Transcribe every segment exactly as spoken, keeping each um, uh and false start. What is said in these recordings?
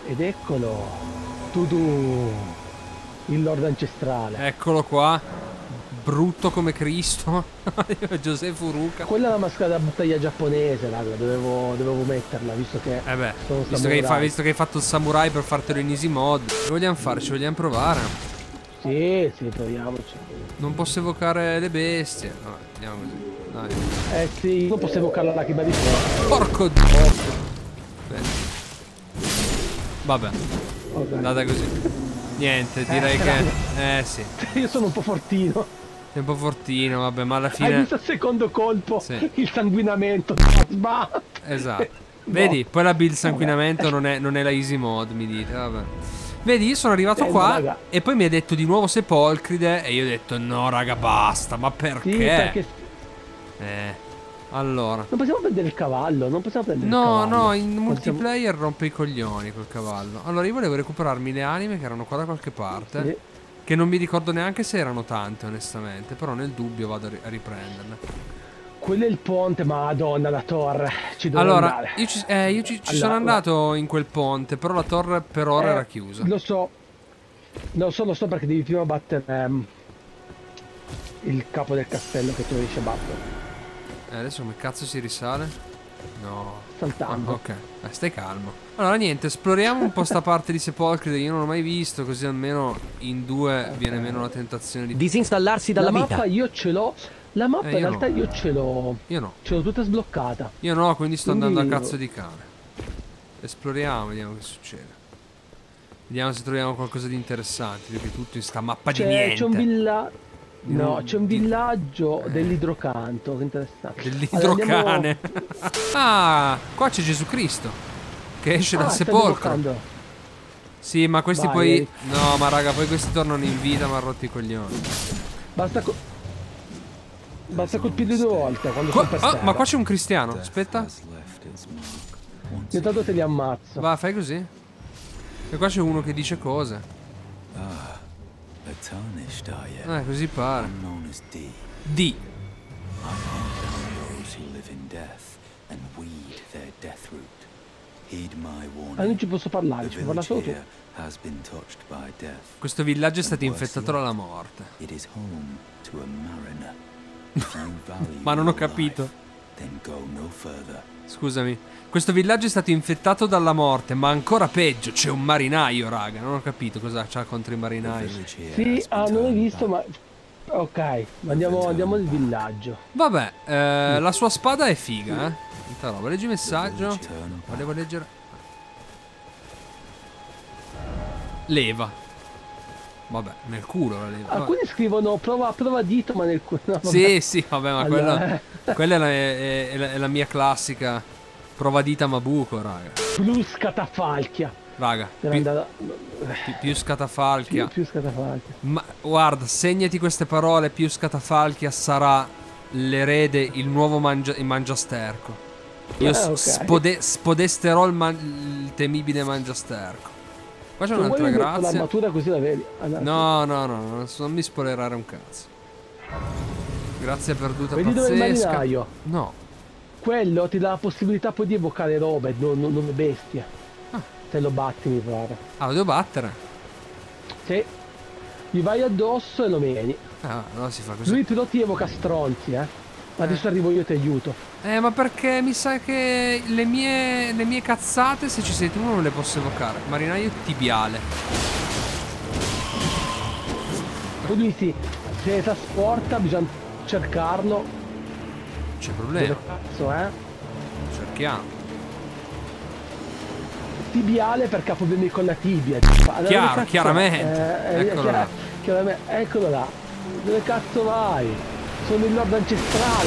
Ed eccolo. Tudu. Il Lord ancestrale. Eccolo qua. Brutto come Cristo. José Furuka. Quella è la maschera da battaglia giapponese, raga. Dovevo, dovevo metterla, visto che... Eh beh, sono visto che, hai fa- samurai. visto che hai fatto il samurai per fartelo in easy mod. Che vogliamo fare? Ci vogliamo provare? Sì, sì, proviamoci. Non posso evocare le bestie. No, andiamo così. Dai. Eh sì, non posso evocare la lacrima di fuoco. Porco dio. Bene. Vabbè, Ok. andata così. Niente, direi Eh, che... Eh sì. Io sono un po' fortino. È un po' fortino, vabbè, ma alla Hai fine... visto il secondo colpo? Sì. Il sanguinamento. Sbatte. Esatto. No. Vedi, poi la build sanguinamento non è, non è la easy mod, mi dite, vabbè. Vedi, io sono arrivato Eh, qua raga. e poi mi hai detto di nuovo Sepolcride e io ho detto no raga basta, ma perché? Sì, perché Eh, allora. non possiamo prendere il cavallo, non possiamo prendere il No, cavallo. no, in Possiamo- multiplayer rompe i coglioni col cavallo. Allora io volevo recuperarmi le anime che erano qua da qualche parte. Sì. Che non mi ricordo neanche se erano tante onestamente, però nel dubbio vado a, ri- a riprenderle. Quello è il ponte, madonna, la torre. Ci devo Allora, andare. io ci, eh, io ci, ci Allora, sono andato in quel ponte, però la torre per ora Eh, era chiusa. Lo so. Lo so, lo so perché devi prima battere ehm, il capo del castello che tu riesci a battere. Eh, adesso come cazzo si risale? No. Ah, Saltando. ok, eh, stai calmo. Allora niente, esploriamo un po' sta parte di Sepolcride, io non l'ho mai visto, così almeno in due viene meno la tentazione di... Disinstallarsi La dalla mappa vita. io ce l'ho. La mappa Eh, in io realtà no. io ce l'ho. Io no. Ce l'ho tutta sbloccata. Io no, quindi sto Quindi- andando a cazzo di cane. Esploriamo, vediamo che succede. Vediamo se troviamo qualcosa di interessante, perché tutto in sta mappa di C'è, niente. c'è un villaggio. No, Di- c'è un di- villaggio Eh. dell'idrocanto, che interessante. Dell'idrocane. Ah, qua c'è Gesù Cristo che esce Allora, dal andiamo... Ah, stai sepolcro. bloccando. Sì, ma questi Vai, poi... Eric. No, ma raga, poi questi tornano in vita, ma rotti i coglioni. Basta co- Basta colpirli due volte quando Qua- sono per ah, terra. ma qua c'è un cristiano. Aspetta. Io tanto te li ammazzo. Va, fai così. E qua c'è uno che dice cose. A tarnished are you? Eh, così pare. Known as D. D. Those who live in death and weed their death root. Heed my warning. Ah, non ci posso parlare, The ci puoi parlare solo tu. village here has been touched by death. Questo villaggio è stato infettato dalla morte. It is home to a mariner. If you value Ma non ho your capito. life, then go no further. Scusami. Questo villaggio è stato infettato dalla morte, ma ancora peggio, c'è un marinaio, raga. Non ho capito cosa c'ha contro i The marinai. village here Sì, has been ah, non l'hai turned visto, back. ma... Ok, ma andiamo, andiamo nel villaggio. Vabbè, eh, la sua spada è figa, eh. Tanta roba. Leggi messaggio. Turn back. Volevo leggere. Leva. Vabbè, nel culo la leva. Vabbè. Alcuni scrivono prova, prova dito, ma nel culo. No, vabbè. Sì, sì, vabbè, ma Allora, quella, eh. quella è, la, è- è la- è la mia classica provadita Mabuco, raga. Plus catafalchia. Raga, Per più, andare... più- più scatafalchia. Più, più scatafalchia. Ma guarda, segnati queste parole, più scatafalchia sarà l'erede, il nuovo mangia, il mangiasterco. Io Eh, s- ok. spode- spodesterò il, man- il temibile mangiasterco. Qua c'è Se vuoi un'altra mi metto grazia. l'armatura così la vedi. Allora, No, no, no, no, non mi spoilerare un cazzo. Grazia perduta Vedi dove è il pazzesca. marinaio? No. Quello ti dà la possibilità poi di evocare robe, non, non, non bestie. Ah. Se lo batti mi pare. Ah, lo devo battere. Se gli vai addosso e lo meni. Ah, allora si fa così. Lui però ti evoca stronzi, eh. Ma adesso arrivo io e ti aiuto. Eh, ma perché mi sa che le mie, le mie cazzate, se ci sei tu, non le posso evocare. Marinaio tibiale. Poi lui si, se trasporta, bisogna cercarlo. C'è Dove problema. cazzo, eh? Cerchiamo. Tibiale perché ha problemi con la tibia. Allora, dove Chiaro, cazzo- chiaramente. Eh, eh, Eccolo chiar- là. chiaramente- eccolo là. Dove cazzo vai? Sono il Lord ancestrale.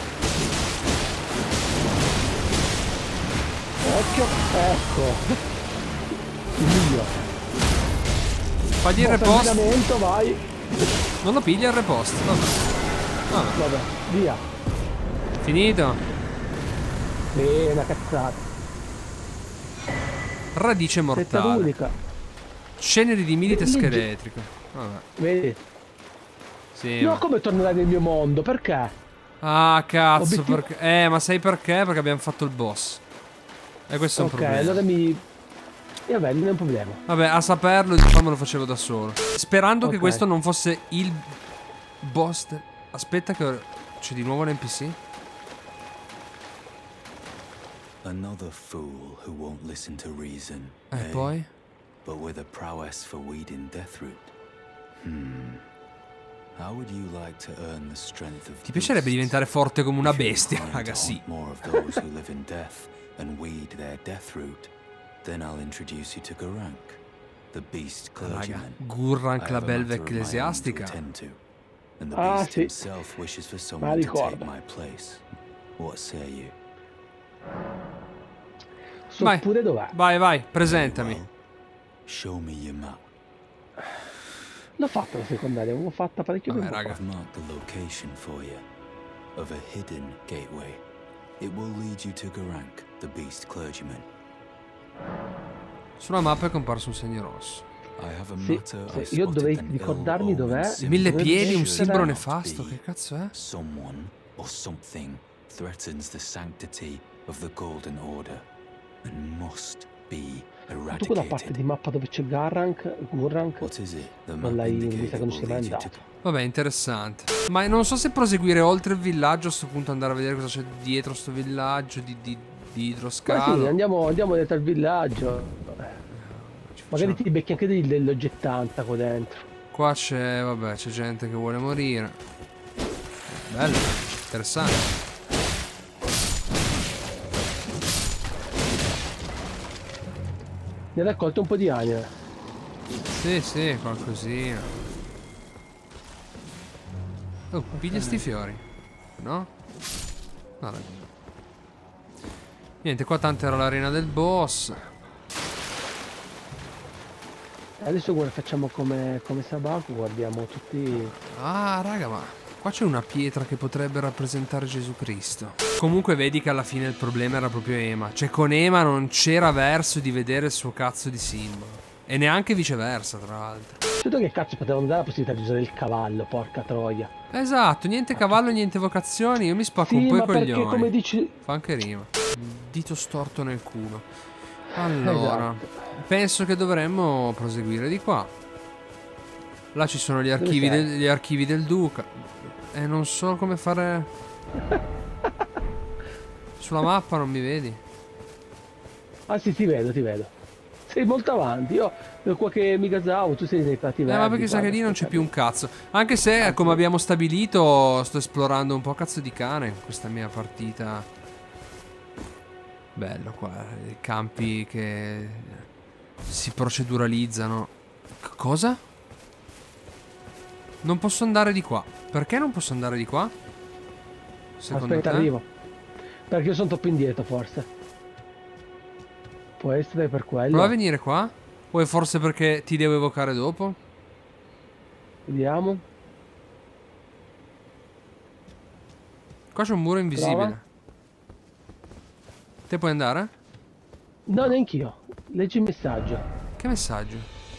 Occhio, ecco. Dio. Fagli il repost. Sanguinamento, vai. Non lo piglia il repost. Vabbè. Vabbè. Vabbè, via. Finito. Sì, una cazzata. Radice Setta mortale. l'unica. Ceneri di milite Leggi- scheletrico. Vabbè. Vedi? Sì. No, ma- come tornerai nel mio mondo? Perché? Ah, cazzo, Obiettivo- perché... Eh, ma sai perché? Perché abbiamo fatto il boss. E questo è un Ok, problema. allora mi... E vabbè, non è un problema. Vabbè, a saperlo, diciamo, lo facevo da solo. Sperando che Ok. questo non fosse il boss. de- Aspetta che c'è di nuovo l'N P C. Another fool who won't listen to reason. E eh? poi? But with a prowess for weeding Deathroot. Hmm. How would you like to earn the strength of Ti piacerebbe beasts? diventare forte come una If you're bestia, inclined raga, to sì. hunt more of those who live in death and weed their Deathroot, then I'll introduce you to Garank, the beast Raga, clergyman. Gurrank, I la have a belva matter of my own to ecclesiastica. attend to, and the Ah, beast sì. himself wishes for someone to ricordo. take my place. What say you? So Vai. pure dov'è. Vai, vai, presentami. Well, show me your map. L'ho fatta la secondaria, l'avevo fatta parecchio Vabbè, tempo raga. fa. I've marked the location for you of a hidden gateway. It will lead you to Garank, the beast clergyman. Sulla mappa è comparso un segno rosso. I have a Sì, matter I sì, io spotted dovrei an ricordarmi ill-omened dov'è. symbol. Mille Dovrebbe piedi, un essere- simbolo Not nefasto, be che cazzo è? Someone or something threatens the sanctity of the Golden Order and must be Tu quella parte eradicated. di mappa dove c'è Garrank, Gurrank, What is it? The non map l'hai mi sa indicator che non will sei mai lead you to andato. Vabbè, interessante. Ma non so se proseguire oltre il villaggio, a sto punto andare a vedere cosa c'è dietro sto villaggio di, di, di Ma idroscalo. sì, andiamo, andiamo dentro al villaggio. Ci Magari facciamo- ti becchi anche degli- dell'oggettanta qua dentro. Qua c'è, vabbè, c'è gente che vuole morire. Bello, interessante. Ne hai raccolto un po' di anime. Sì, sì, qualcosina. Oh, piglia sti fiori. No? No, raga. Niente, qua tanto era l'arena del boss. Adesso guarda, facciamo come, come Sabaku, guardiamo tutti. Ah, raga, ma qua c'è una pietra che potrebbe rappresentare Gesù Cristo. Comunque vedi che alla fine il problema era proprio Ema. Cioè con Ema non c'era verso di vedere il suo cazzo di simbolo. E neanche viceversa, tra l'altro. Tutto che cazzo potevano dare la possibilità di usare il cavallo, porca troia. Esatto, niente cavallo, niente vocazioni. Io mi spacco Sì, un po' i ma perché coglioni. come dici. Fa anche rima. Dito storto nel culo. Allora, Esatto. penso che dovremmo proseguire di qua. Là ci sono gli Dove archivi, sei? del, gli archivi del duca. E non so come fare. Sulla mappa non mi vedi? Ah sì, ti vedo, ti vedo. Sei molto avanti, io ero qua che mi gasavo, tu sei nei prati Eh, verdi. ma perché sa che guarda, lì non c'è sta più un cazzo. Anche se, come abbiamo stabilito, sto esplorando un po' cazzo di cane in questa mia partita. Bello qua, i campi che si proceduralizzano. C- cosa? Non posso andare di qua. Perché non posso andare di qua? Secondo Aspetta, te? arrivo. Perché io sono troppo indietro, forse. Può essere per quello. Prova a venire qua? O è forse perché ti devo evocare dopo? Vediamo. Qua c'è un muro invisibile. Prova. Te puoi andare? No, neanch'io. Leggi il messaggio. Che messaggio?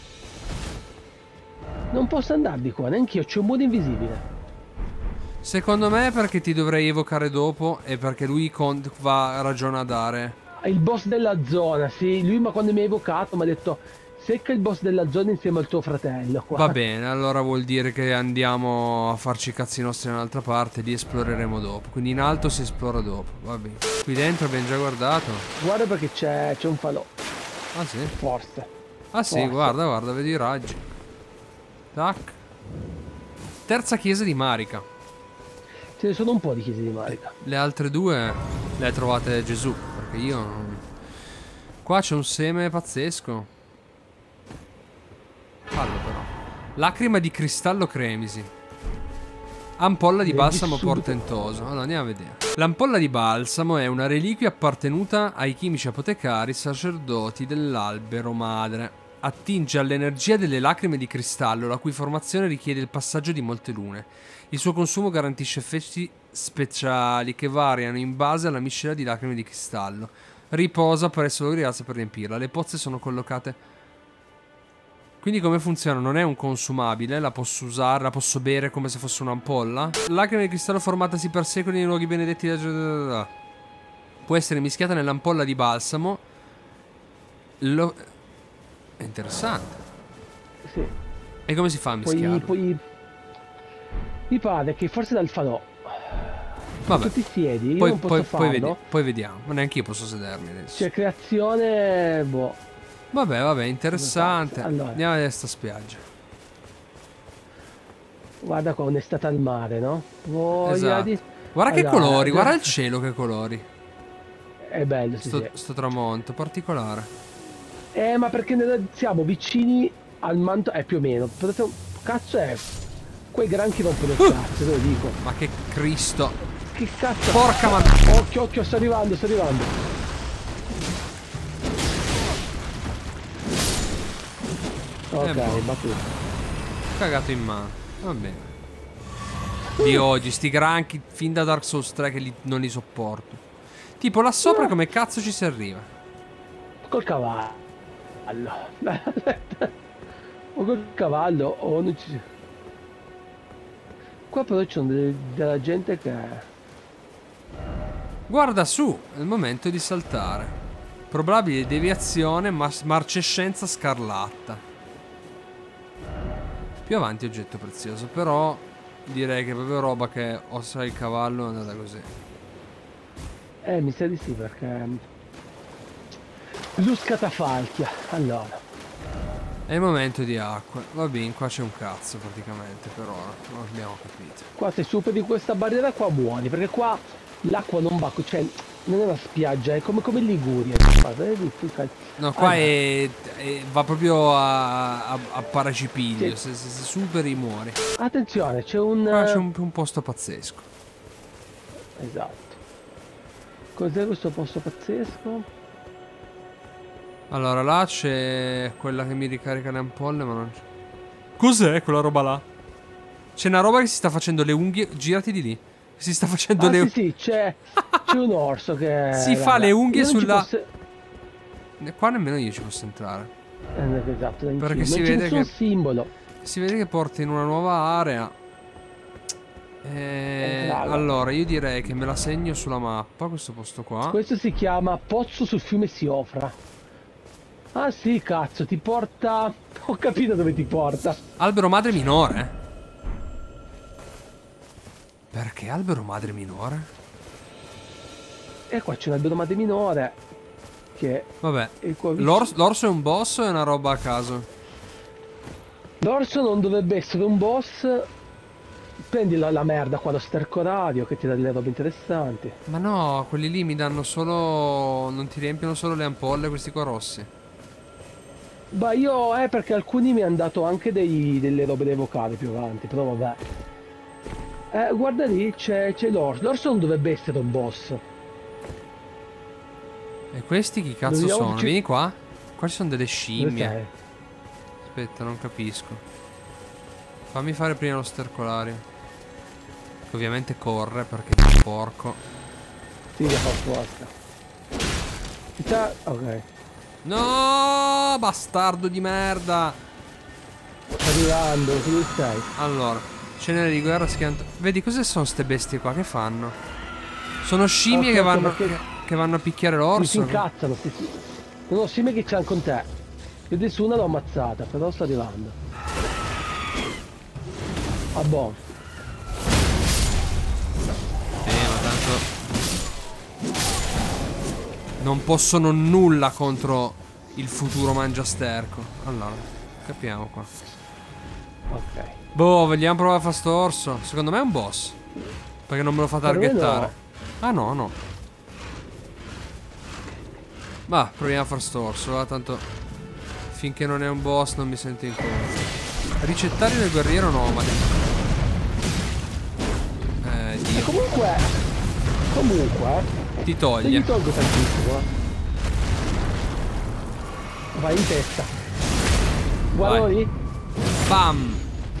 Non posso andare di qua, neanch'io, c'è un muro invisibile. Secondo me è perché ti dovrei evocare dopo e perché lui con- va ragione a dare. Il boss della zona, sì. Lui ma quando mi ha evocato mi ha detto secca il boss della zona insieme al tuo fratello qua. Va bene, allora vuol dire che andiamo a farci i cazzi nostri da un'altra parte, li esploreremo dopo. Quindi in alto si esplora dopo, va bene. Qui dentro abbiamo già guardato. Guarda perché c'è c'è un falò, Ah sì? forse. Ah sì, Forse. guarda, guarda, vedi i raggi. Tac. Terza chiesa di Marika. Ce ne sono un po' di chiese di Marika. Le altre due le hai trovate Gesù, perché io non... Qua c'è un seme pazzesco. Fallo però. Lacrima di cristallo cremisi. Ampolla di Leggi balsamo subito. portentoso. Allora andiamo a vedere. L'ampolla di balsamo è una reliquia appartenuta ai chimici apotecari sacerdoti dell'albero madre. Attinge all'energia delle lacrime di cristallo, la cui formazione richiede il passaggio di molte lune. Il suo consumo garantisce effetti speciali che variano in base alla miscela di lacrime di cristallo. Riposa presso l'oriazza per riempirla. Le pozze sono collocate... Quindi come funziona? Non è un consumabile, la posso usare, la posso bere come se fosse un'ampolla. Lacrime di cristallo formatasi per secoli nei luoghi benedetti da... Può essere mischiata nell'ampolla di balsamo. Lo... È interessante. Sì. E come si fa a Poi, mischiarlo? poi mi pare che forse dal falò. Vabbè. Tu ti siedi, io Poi, non posso poi, farlo. poi, vedi- poi vediamo. Ma neanche io posso sedermi adesso. C'è creazione, boh. Vabbè, vabbè, interessante. Allora. Andiamo a vedere sta spiaggia. Guarda qua, un'estate al mare, no? Voglia Esatto. di... Guarda che Allora, colori, guarda il grazie. cielo che colori. È bello, sì, Sto, sì. sto tramonto particolare. Eh, ma perché ne- siamo vicini al manto... Eh, più o meno. Però siamo- Cazzo è... Quei granchi rompono il cazzo, te lo dico. Ma che Cristo. Che cazzo... Porca man... Occhio, occhio, sto arrivando, sto arrivando. Ok, boh. battuto. Cagato in mano. Va bene. Di oggi, sti granchi fin da Dark Souls tre che li- non li sopporto. Tipo là sopra come cazzo ci si arriva? Col cavallo. O col cavallo o non ci... Qua però c'è delle- della gente che... Guarda su, è il momento di saltare. Probabile deviazione, mas- marcescenza scarlatta. Più avanti oggetto prezioso, però direi che è proprio roba che o sai il cavallo è andata così. Eh, mi sa di sì perché... Lus catafalchia. Allora. È il momento di acqua. Va bene, qua c'è un cazzo praticamente per ora. Non abbiamo capito. Qua se superi questa barriera qua muori, perché qua l'acqua non va, cioè non è una spiaggia, è come, come in Liguria. Vedi, tu cazzo. No, qua Ah, è, è- va proprio a, a, a paracipiglio. Sì. Se, se, se superi muori. Attenzione, c'è un... Qua c'è un, un posto pazzesco. Esatto. Cos'è questo posto pazzesco? Allora, là c'è quella che mi ricarica le ampolle, ma non c'è. Cos'è quella roba là? C'è una roba che si sta facendo le unghie. Girati di lì. Si sta facendo Ah le sì sì, c'è c'è un orso che... Si fa le unghie Io non ci sulla- posso- Qua nemmeno io ci posso entrare. Eh, esatto, in Perché cima. si Non c'è vede nessun che- simbolo. Si vede che porta in una nuova area. Eh, Eh, raga. allora, io direi che me la segno sulla mappa, questo posto qua. Questo si chiama Pozzo sul fiume Siofra. Ah sì, cazzo, ti porta... Ho capito dove ti porta. Albero madre minore? Perché albero madre minore? E qua c'è un albero madre minore. Che Vabbè, è qua vicino. l'orso l'orso è un boss o è una roba a caso? L'orso non dovrebbe essere un boss. Prendi la, la merda qua, lo sterco radio che ti dà delle robe interessanti. Ma no, quelli lì mi danno solo... Non ti riempiono solo le ampolle questi qua rossi. Ma io è perché alcuni mi hanno dato anche dei, delle robe da evocare più avanti, però vabbè. Eh, guarda lì, c'è c'è l'orso. L'orso non dovrebbe essere un boss. E questi chi cazzo Dobbiamo- sono? ci- Vieni qua. Qua ci sono delle Dove scimmie. sei? Aspetta, non capisco. Fammi fare prima lo stercolario. Che ovviamente corre perché è un porco. Sì, che fa apposta. Ci sta... Ok. No, bastardo di merda. Sta arrivando, dove stai? Allora, cenere di guerra schianto. Vedi cosa sono ste bestie qua? Che fanno? Sono scimmie che Aspetta, vanno, perché- che, che vanno a picchiare Mi si l'orso. incazzano, sì, sì. Non ho simile che c'è con te. Io adesso una l'ho ammazzata, però sto arrivando. Ah boh. Eh, ma tanto non possono nulla contro il futuro mangiasterco. Allora, capiamo qua. Ok. Boh, vogliamo provare a fare sto orso? Secondo me è un boss. Perché non me lo fa Per me targettare. Ah no, no. Ma proviamo a fare sto orso, va, tanto finché non è un boss non mi sento in colpa. Ricettario del guerriero nomade. Eh, E Dio. comunque... Comunque... Ti Se toglie. gli tolgo tantissimo, eh. Vai in testa. Guarda Vai. lì. Bam!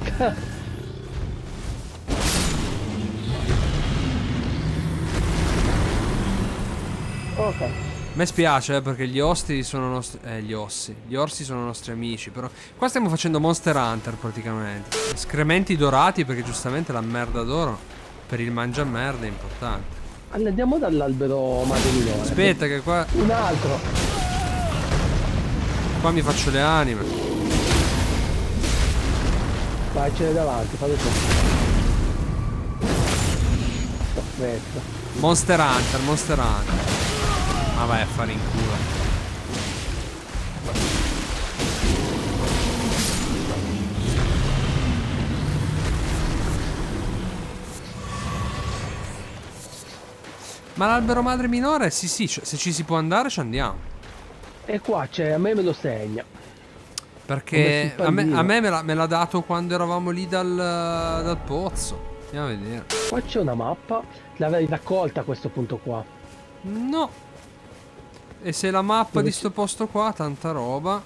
Ok. A me spiace eh, perché gli osti sono nostri... Eh, gli ossi. Gli orsi sono nostri amici, però... Qua stiamo facendo Monster Hunter praticamente. Escrementi dorati perché giustamente la merda d'oro per il mangiamerda è importante. Allora, andiamo dall'albero madre minore. Aspetta che qua... Un altro. Qua mi faccio le anime. Vai, ce l'hai davanti, fallo tu. Perfetto. Monster Hunter, Monster Hunter. Ma vai a fare in culo. Ma l'albero madre minore? Sì, sì, se ci si può andare ci andiamo. E qua c'è, a me me lo segna. Perché a me, a me me l'ha dato quando eravamo lì dal, dal pozzo. Andiamo a vedere. Qua c'è una mappa. L'avrei raccolta a questo punto qua. No. E se la mappa Dove di sto posto qua, tanta roba.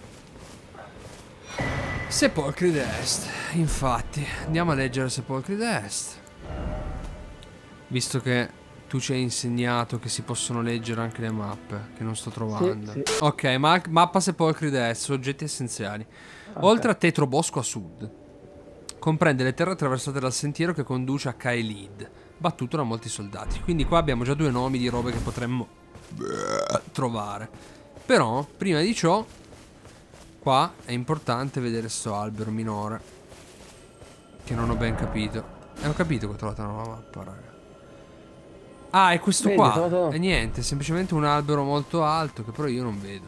Sepolcri d'Est. Infatti, andiamo a leggere Sepolcri d'Est. Visto che tu ci hai insegnato che si possono leggere anche le mappe, che non sto trovando. Sì, sì. Ok, ma mappa Sepolcri d'Est, soggetti essenziali. Okay. Oltre a Tetro Bosco a sud, comprende le terre attraversate dal sentiero che conduce a Caelid, battuto da molti soldati. Quindi qua abbiamo già due nomi di robe che potremmo trovare. Però, prima di ciò, qua è importante vedere sto albero minore, che non ho ben capito. E ho capito che ho trovato una nuova mappa, raga. Ah, è questo. Vedi, qua trovato... E niente, è semplicemente un albero molto alto che però io non vedo.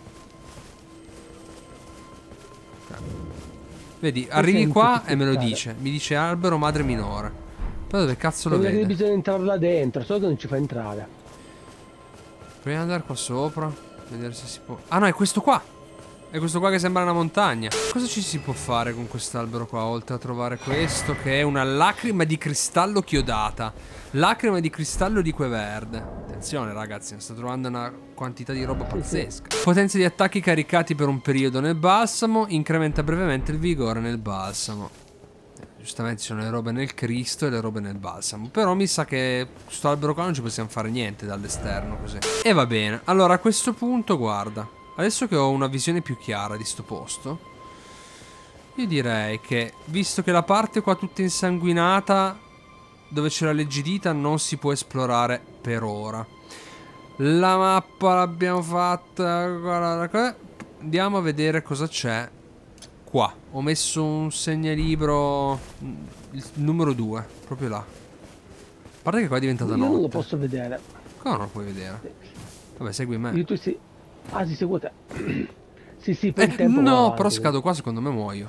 Okay. Vedi, arrivi qua e me lo dice. Mi dice albero madre minore. Poi dove cazzo lo vede? Bisogna entrare là dentro, solo che non ci fa entrare. Proviamo ad andare qua sopra, vedere se si può. Ah no, è questo qua. È questo qua che sembra una montagna. Cosa ci si può fare con quest'albero qua, oltre a trovare questo, che è una lacrima di cristallo chiodata. Lacrima di cristallo di verde. Attenzione ragazzi, sto trovando una quantità di roba pazzesca. Potenza di attacchi caricati per un periodo nel balsamo. Incrementa brevemente il vigore nel balsamo. eh, Giustamente ci sono le robe nel Cristo e le robe nel balsamo. Però mi sa che questo albero qua non ci possiamo fare niente dall'esterno così. E va bene. Allora a questo punto guarda, adesso che ho una visione più chiara di sto posto, io direi che, visto che la parte qua tutta insanguinata dove c'è la leggidita non si può esplorare per ora. La mappa l'abbiamo fatta. Andiamo a vedere cosa c'è qua. Ho messo un segnalibro, il numero due, proprio là. A parte che qua è diventata notte. Io non lo posso vedere. Come non lo puoi vedere? Vabbè, segui me. Io tu sì. Ah, si segue te. Sì, sì, per eh, il tempo. No, avanti, però se cado qua secondo me muoio.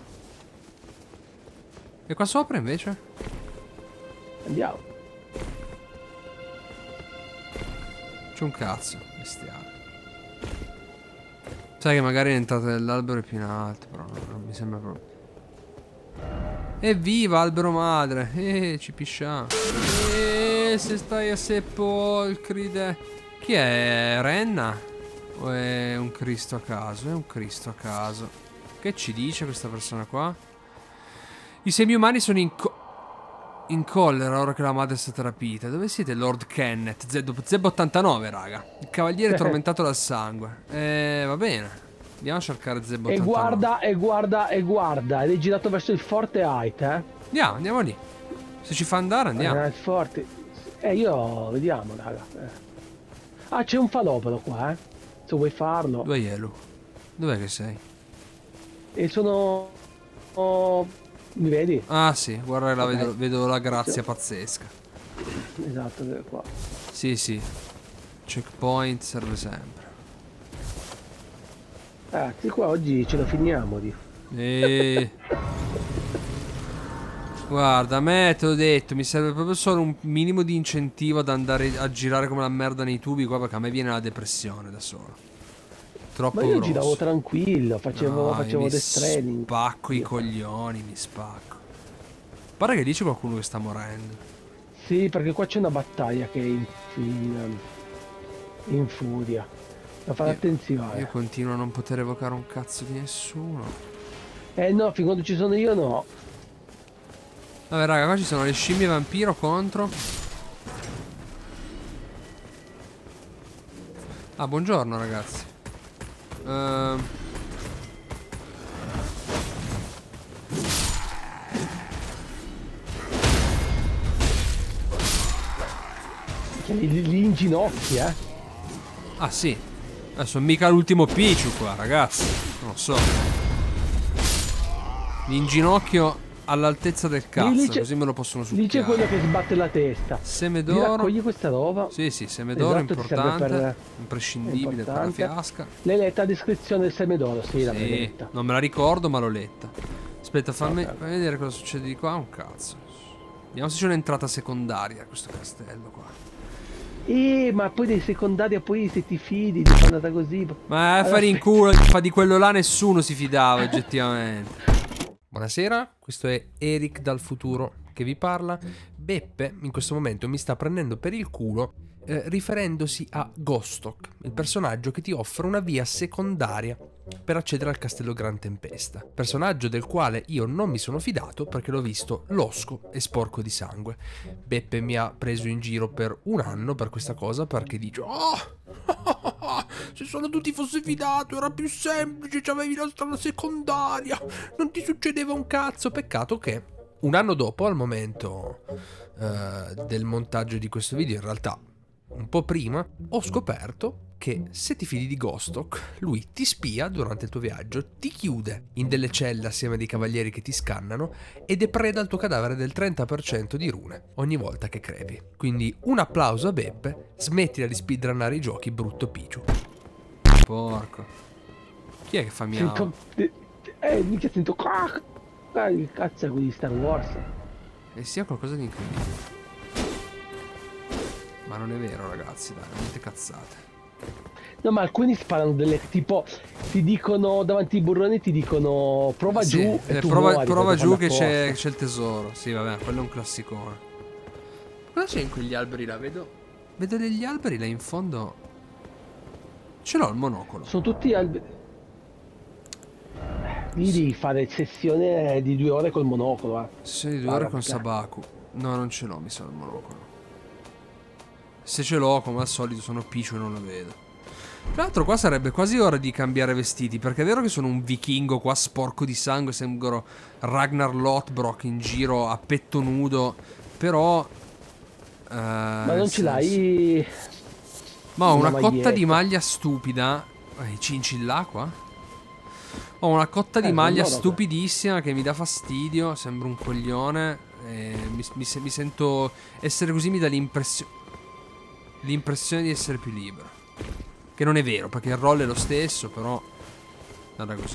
E qua sopra invece? Andiamo. C'è un cazzo, bestiale. Sai che magari l'entrata dell'albero è più in alto, però non mi sembra proprio. Evviva albero madre! Eh, ci pisciamo. Eh, se stai a Sepolcri de... Chi è? Renna? O è un Cristo a caso? È un Cristo a caso. Che ci dice questa persona qua? I semi umani sono in... in collera ora che la madre è stata rapita. Dove siete, Lord Kenneth? Zeb ottantanove, raga. Il cavaliere tormentato dal sangue. Eh, va bene. Andiamo a cercare Zeb ottantanove. E guarda, e guarda, e guarda. Ed è girato verso il forte Height, eh. Andiamo, andiamo lì. Se ci fa andare, andiamo. Eh, il forte. Eh, io... Vediamo, raga. Eh. Ah, c'è un falopolo qua, eh. Se vuoi farlo. Dove è Yelu? Dov'è che sei? E sono... Oh... Mi vedi? Ah sì, guarda là, Okay. vedo, vedo la grazia pazzesca. Esatto, qua. Sì, sì. Checkpoint serve sempre. Ragazzi, qua oggi ce lo finiamo di. E... Guarda, a me te l'ho detto, mi serve proprio solo un minimo di incentivo ad andare a girare come la merda nei tubi qua, perché a me viene la depressione da solo. Troppo Ma io grosso. giravo tranquillo, facevo, No, facevo mi death training. spacco i coglioni, mi spacco. Pare che dice qualcuno che sta morendo. Sì, perché qua c'è una battaglia che è in, in, in furia. Da fare Io- attenzione. Io continuo a non poter evocare un cazzo di nessuno. Eh no, fin quando ci sono io no. Vabbè raga, qua ci sono le scimmie vampiro contro. Ah, buongiorno ragazzi. Ehm Che li, li inginocchi, eh. Ah sì. Adesso mica l'ultimo Pichu qua, ragazzi. Non lo so. Mi inginocchio all'altezza del cazzo, così me lo possono succhiare. Lì c'è quello che sbatte la testa. Seme d'oro. Raccogli questa roba. Sì, sì, seme d'oro, esatto, importante, per... imprescindibile importante. per la fiasca. L'hai letta la descrizione del seme d'oro? Sì, l'avrei Sì, letta. non me la ricordo, ma l'ho letta. Aspetta, fammi, Okay. fammi vedere cosa succede di qua. Un cazzo. Vediamo se c'è un'entrata secondaria a questo castello qua. Eh, ma poi dei secondari poi se ti fidi, ti è andata così. Ma Allora, fare in culo, fa di quello là nessuno si fidava oggettivamente. Buonasera, questo è Eric dal futuro che vi parla. Beppe in questo momento mi sta prendendo per il culo eh, riferendosi a Gostok, il personaggio che ti offre una via secondaria per accedere al castello Gran Tempesta. Personaggio del quale io non mi sono fidato perché l'ho visto losco e sporco di sangue. Beppe mi ha preso in giro per un anno per questa cosa perché dice: oh, se solo tu ti fossi fidato era più semplice, c'avevi la strada secondaria, non ti succedeva un cazzo. Peccato che un anno dopo, al momento eh, del montaggio di questo video, in realtà un po' prima, ho scoperto che se ti fidi di Gostok, lui ti spia durante il tuo viaggio, ti chiude in delle celle assieme a dei cavalieri che ti scannano e depreda il tuo cadavere del trenta per cento di rune ogni volta che crepi. Quindi un applauso a Beppe, smettila di speedrunnare i giochi, brutto Pichu. Porco. Chi è che fa miau? Sento... Eh, mica sento... Ah, il cazzo è quello di Star Wars. E sia qualcosa di incredibile. Ma non è vero, ragazzi, dai, non dite cazzate. No, ma alcuni sparano delle tipo ti dicono davanti ai burroni, ti dicono prova Sì, giù e eh, tu prova, muori prova perché giù fanno che c'è, apposta. c'è il tesoro. Sì, vabbè, quello è un classicone. Cosa c'è in quegli alberi là? Vedo, vedo degli alberi là in fondo. Ce l'ho il monocolo. Sono tutti alberi. Lì devi fare sessione di due ore col monocolo, eh. Sessione di due Guarda, ore con perché- Sabaku. No, non ce l'ho, mi sa il monocolo. Se ce l'ho, come al solito, sono Pichu e non la vedo. Tra l'altro qua sarebbe quasi ora di cambiare vestiti, perché è vero che sono un vichingo qua sporco di sangue, sembro Ragnar Lothbrok in giro a petto nudo, però... eh, Ma non ce l'hai? Ma ho una, una cotta maglietta. di maglia stupida. Eh, cincilla qua? Ho una cotta di Eh, maglia allora, stupidissima che mi dà fastidio, sembro un coglione. E mi, mi, mi sento... essere così mi dà l'impressione... l'impressione di essere più libero. Che non è vero, perché il roll è lo stesso, però... Guarda così.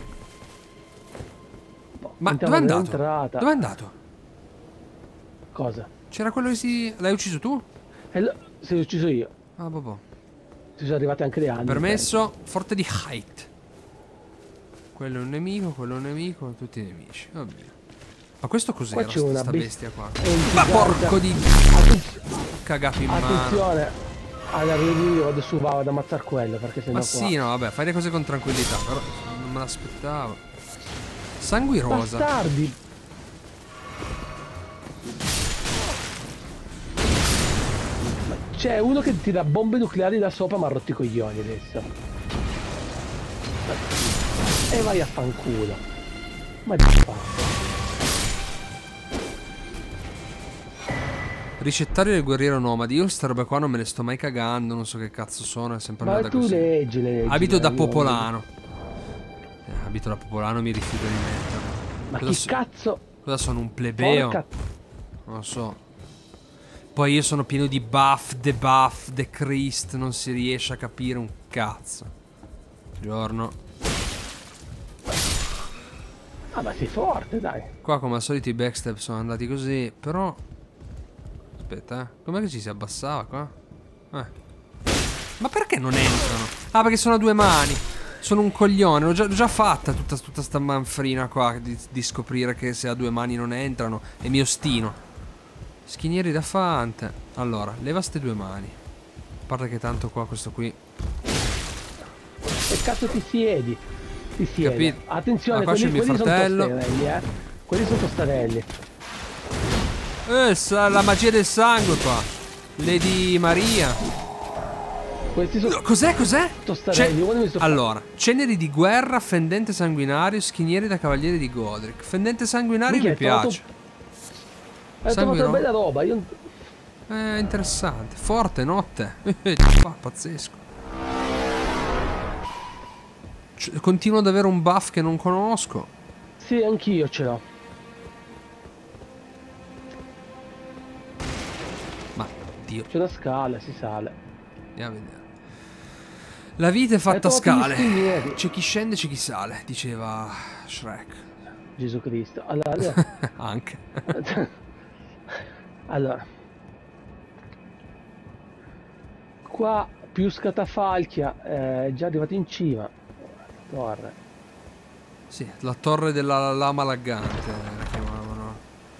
Ma dove è andato? Entrata. Dove è andato? Cosa? C'era quello che si... L'hai ucciso tu? E lo... Se l'ho ucciso io. Ah, boh. Ci sono arrivati anche le anni. Permesso, forte di height. Quello è un nemico, quello è un nemico, tutti i nemici. Va bene. Ma questo cos'era? Qua c'è una sta bestia- bestia qua. è un Ma gigante. porco di... Attenz- Cagato in mano. Attenzione. Alla io vado su, vado ad ammazzare quello perché sennò Ma qua... sì, no, vabbè, fai le cose con tranquillità, però non me l'aspettavo. Sangui rosa. Bastardi. Ma c'è uno che tira bombe nucleari da sopra, ma ha rotto i coglioni adesso. E vai a fanculo. Ma di fa. Ricettario del guerriero nomadi. Io queste robe qua non me le sto mai cagando, non so che cazzo sono, è sempre Ma andata tu così. leggi, leggi. Abito da io- popolano. Eh, abito da popolano, mi rifiuto di metterlo. Ma Cosa chi so- cazzo? Cosa sono, un plebeo? Porca... Non lo so. Poi io sono pieno di buff, debuff, decreased, non si riesce a capire un cazzo. Buongiorno. Ah, ma sei forte, dai. Qua come al solito i backstep sono andati così, però... Aspetta, eh. Com'è che ci si abbassava qua? Eh. Ma perché non entrano? Ah, perché sono a due mani. Sono un coglione, l'ho già, l'ho già fatta tutta, tutta sta manfrina qua di, di scoprire che se a due mani non entrano è mio stino. Schinieri da fante. Allora, leva ste due mani. A parte che tanto qua questo qui... Che cazzo ti siedi? Ti siedi. Capito? Attenzione, Ah, qua c'è quelli, il mio quelli sono fratello. tostarelli, eh. Quelli sono tostarelli. Eh, sa- la magia del sangue qua. Lady Maria. Questi sono Cos'è, cos'è? tostarelli. C'è- Uno mi sto- Allora, ceneri di guerra, fendente sanguinario, schinieri da cavaliere di Godric. Fendente sanguinario Minchia, mi hai trovato- piace. Hai Sangue trovato una no? bella roba. Io... Eh, interessante. Forte, notte. Ah, pazzesco. C- continuo ad avere un buff che non conosco. Sì, anch'io ce l'ho. Ma, Dio. C'è una scala, si sale. Andiamo a vedere. La vita è fatta a Hai trovato gli scale. scrignieri. C'è chi scende e c'è chi sale, diceva Shrek. Gesù Cristo. Allora, Anche. allora. Qua più scatafalchia, è già arrivato in cima. Torre. Sì, la torre della lama laggante la chiamavano.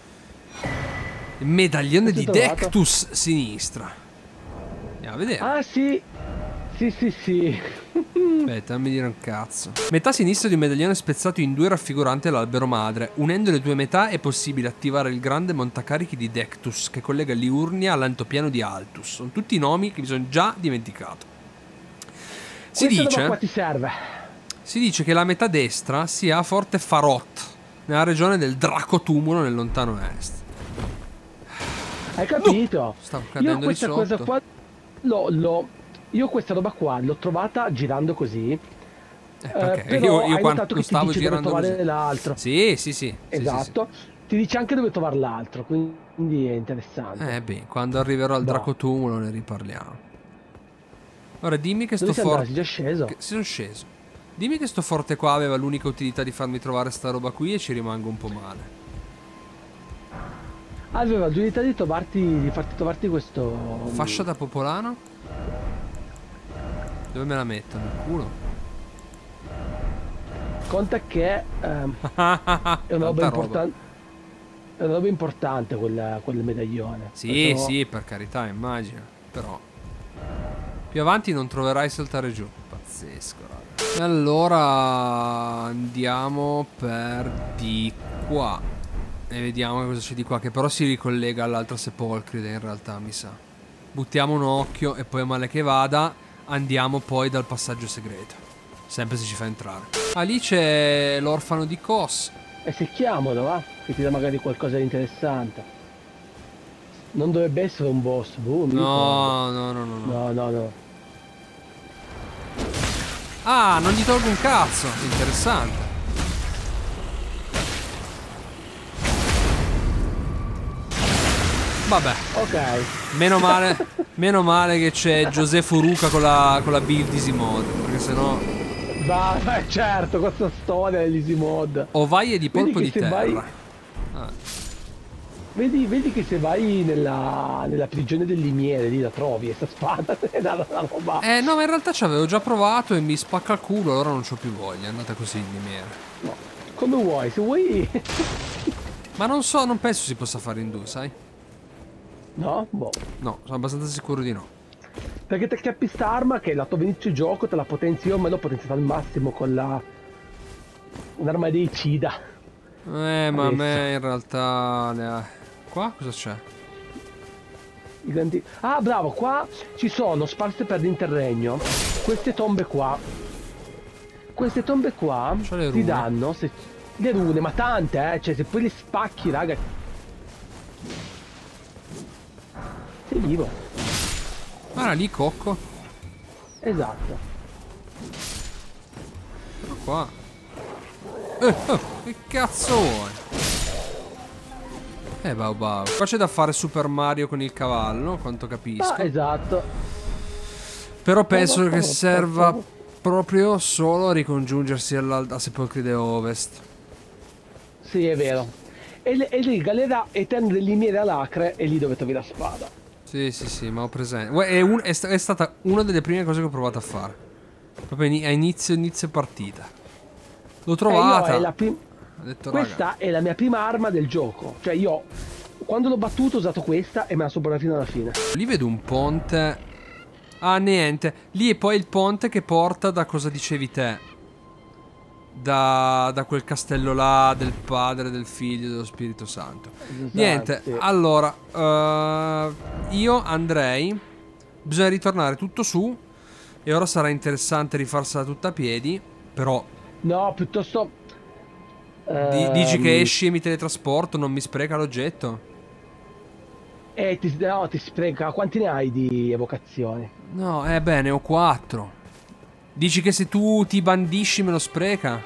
Il medaglione Cosa di hai trovato? Dectus sinistra. Andiamo a vedere. Ah sì. Sì sì sì. Aspetta, non mi dire un cazzo. Metà sinistra di un medaglione spezzato in due raffigurante l'albero madre. Unendo le due metà è possibile attivare il grande montacarichi di Dectus che collega Liurnia all'altopiano di Altus. Sono tutti nomi che mi sono già dimenticato. Si Questa roba dice, qua ti serve. si dice che la metà destra sia a Forte Farot, nella regione del Dracotumulo nel lontano est. Hai capito? No! Stavo Io cadendo di questa cosa sotto. qua l'ho, l'ho- io questa roba qua l'ho trovata girando così. Eh, Eh, perché però io, io hai quando notato che ti stavo dice dove girando trovare così. l'altro. Sì, sì, sì. sì, Esatto. Ti dice anche dove trovare l'altro, quindi è interessante. sì, sì. Eh beh, quando arriverò al Boh. Dracotumulo ne riparliamo. Ora dimmi che Dove sto sei andato? Sei forte. già sceso? Che... Sono sceso. Dimmi che sto forte qua aveva l'unica utilità di farmi trovare sta roba qui e ci rimango un po' male. Aveva l'utilità di trovarti, di farti trovarti questo... Fascia da popolano? Dove me la metto? Nel culo? Conta che ehm, è una Tanta roba importante. È una roba importante quel, quel medaglione. Sì, Perciò- sì, per carità, immagino. Però più avanti non troverai saltare giù. Pazzesco, raga. E allora andiamo per di qua. E vediamo cosa c'è di qua. Che però si ricollega all'altra sepolcride in realtà, mi sa. Buttiamo un occhio e poi, male che vada, andiamo poi dal passaggio segreto. Sempre se ci fa entrare. Ah, lì c'è l'orfano di Kos. E secchiamolo, va? Che ti dà magari qualcosa di interessante. Non dovrebbe essere un boss, boh, mi ricordo. No, no, no, no, no. No, no, no. Ah, non gli tolgo un cazzo. Interessante. Vabbè, Ok. meno male, meno male che c'è José Furuka con la, con la build Easy Mode, perché sennò Va, va, certo, questa storia dell'Easy Mod. ovaie di polpo Vedi di che se vai- terra. Ah, Vedi, vedi che se vai nella, nella prigione del limiere lì la trovi, questa spada è una, una roba. Eh no, ma in realtà ci avevo già provato e mi spacca il culo, allora non c'ho più voglia, è andata così di mera. No. Come vuoi, se vuoi. Ma non so, non penso si possa fare in due, sai? No? Boh. No, sono abbastanza sicuro di no. Perché te cappi sta arma che la tua inizio gioco te la potenzi io, me l'ho potenziata al massimo con la. Un'arma dei Cida. Eh, ma a Adesso. me in realtà ne ha... Qua cosa c'è? I grandi- Ah, bravo, qua ci sono sparse per l'interregno queste tombe qua. Queste tombe qua C'ho le ti rune. danno se... le rune, ma tante, eh. Cioè, se poi le spacchi, raga. Sei vivo. Guarda lì, cocco. Esatto. Però qua. Eh, oh, che cazzo vuoi? Eh, Bau Bau. Qua c'è da fare Super Mario con il cavallo, quanto capisco. Ah, esatto. Però penso che serva proprio solo a ricongiungersi alla, a Sepolcride Ovest. Sì, è vero. E, le- e lì galera eterna del limiere alacre è lì dove trovi la spada. Sì, sì, sì, ma ho presente. Guarda, È, un- è sta- è stata una delle prime cose che ho provato a fare. Proprio ini- a inizio, inizio partita. L'ho Eh, io trovata. è la prim- Ho detto, raga. Questa è la mia prima arma del gioco. Cioè io, quando l'ho battuto, ho usato questa e me la sono fino alla fine. Lì vedo un ponte. Ah, niente. Lì è poi il ponte che porta da cosa dicevi te. Da, da quel castello là del Padre, del Figlio e dello Spirito Santo. Esatto, Niente, sì. allora eh, io andrei. Bisogna ritornare tutto su. E ora sarà interessante rifarsela tutta a piedi. Però No, piuttosto... di- dici che ehm, esci e mi teletrasporto. Non mi spreca l'oggetto. Eh, ti, no, ti spreca. Quanti ne hai di evocazioni? No, eh beh, ne ho quattro. Dici che se tu ti bandisci me lo spreca?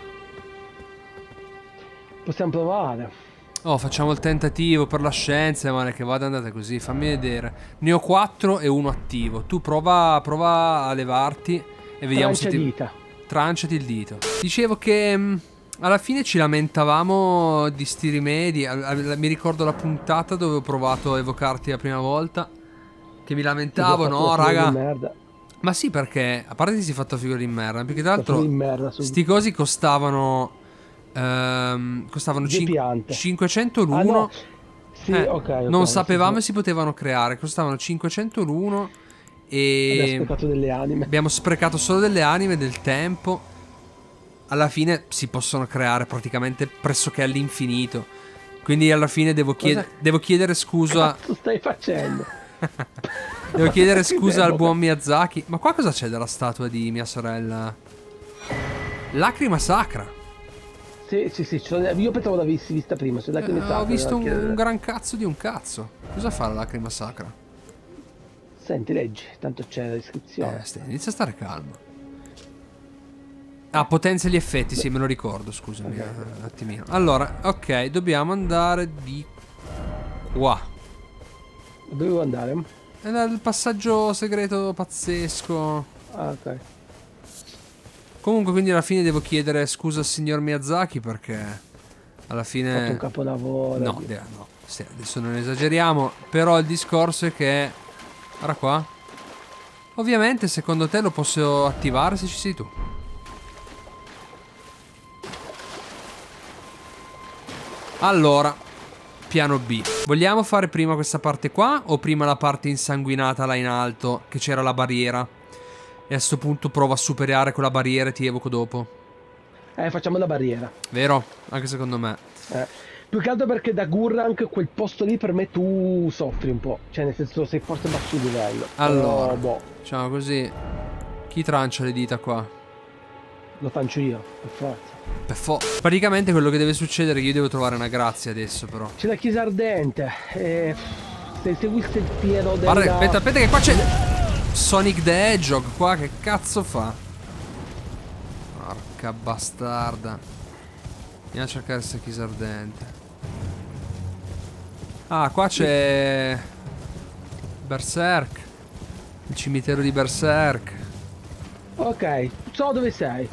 Possiamo provare. Oh, facciamo il tentativo per la scienza, male che vada andata così, fammi vedere. Ne ho quattro e uno attivo. Tu prova, prova a levarti e vediamo se ti... Tranciadita. Tranciati il dito. Dicevo che mh, alla fine ci lamentavamo di sti rimedi. Al- al- Mi ricordo la puntata dove ho provato a evocarti la prima volta. Che mi lamentavo, Ti ho no, fatto una figura raga. di merda. Ma sì, perché a parte che si è fatto figura di merda, più che d'altro Figura di merda su- sti cosi costavano ehm, costavano Due cin- piante. cinquecento Ah, l'uno. no. Sì, Eh, ok, ok, non sì, sapevamo sì. se si potevano creare, costavano cinquecento l'uno Abbiamo e sprecato delle anime. abbiamo sprecato solo delle anime, del tempo. Alla fine si possono creare praticamente pressoché all'infinito. Quindi alla fine devo, chied- Cosa devo chiedere scusa. cazzo stai facendo? Devo chiedere Che scusa al devo- buon Miyazaki. Ma qua cosa c'è della statua di mia sorella? Lacrima sacra. Sì, sì, sì, ce l'ho- io pensavo l'avessi vista prima, se dai che mi Eh, sa. ho visto un, perché- un gran cazzo di un cazzo. Cosa fa la lacrima sacra? Senti, leggi, tanto c'è la Eh, descrizione. st- inizia a stare calmo. Ah, potenzia gli effetti, sì, me lo ricordo, scusami, eh, un attimino. Allora, ok, dobbiamo andare di qua. Dove devo andare? È il passaggio segreto pazzesco. Ah, ok. Comunque, quindi alla fine devo chiedere scusa al signor Miyazaki perché alla Ho fine... fatto un capolavoro. No, de- no, sì, adesso non esageriamo. Però il discorso è che... Guarda qua. Ovviamente, secondo te lo posso attivare se ci sei tu. Allora, piano B. Vogliamo fare prima questa parte qua o prima la parte insanguinata là in alto, che c'era la barriera? E a sto punto provo a superare quella barriera e ti evoco dopo. Eh, facciamo la barriera. Vero? Anche secondo me. Eh. Più che altro perché da Gurrank quel posto lì per me tu soffri un po'. Cioè, nel senso, sei forse basso di livello. Allora, Però, boh, facciamo così. Chi trancia le dita qua? lo faccio io, per forza. Per fo- Praticamente quello che deve succedere è che io devo trovare una grazia adesso però. C'è la chiesa ardente. E se seguisse il pieno della... Guarda, aspetta, aspetta che qua c'è Sonic the Hedgehog qua, che cazzo fa? Porca bastarda. Andiamo a cercare questa chiesa ardente. Ah, qua c'è Berserk. Il cimitero di Berserk. Ok, so dove sei.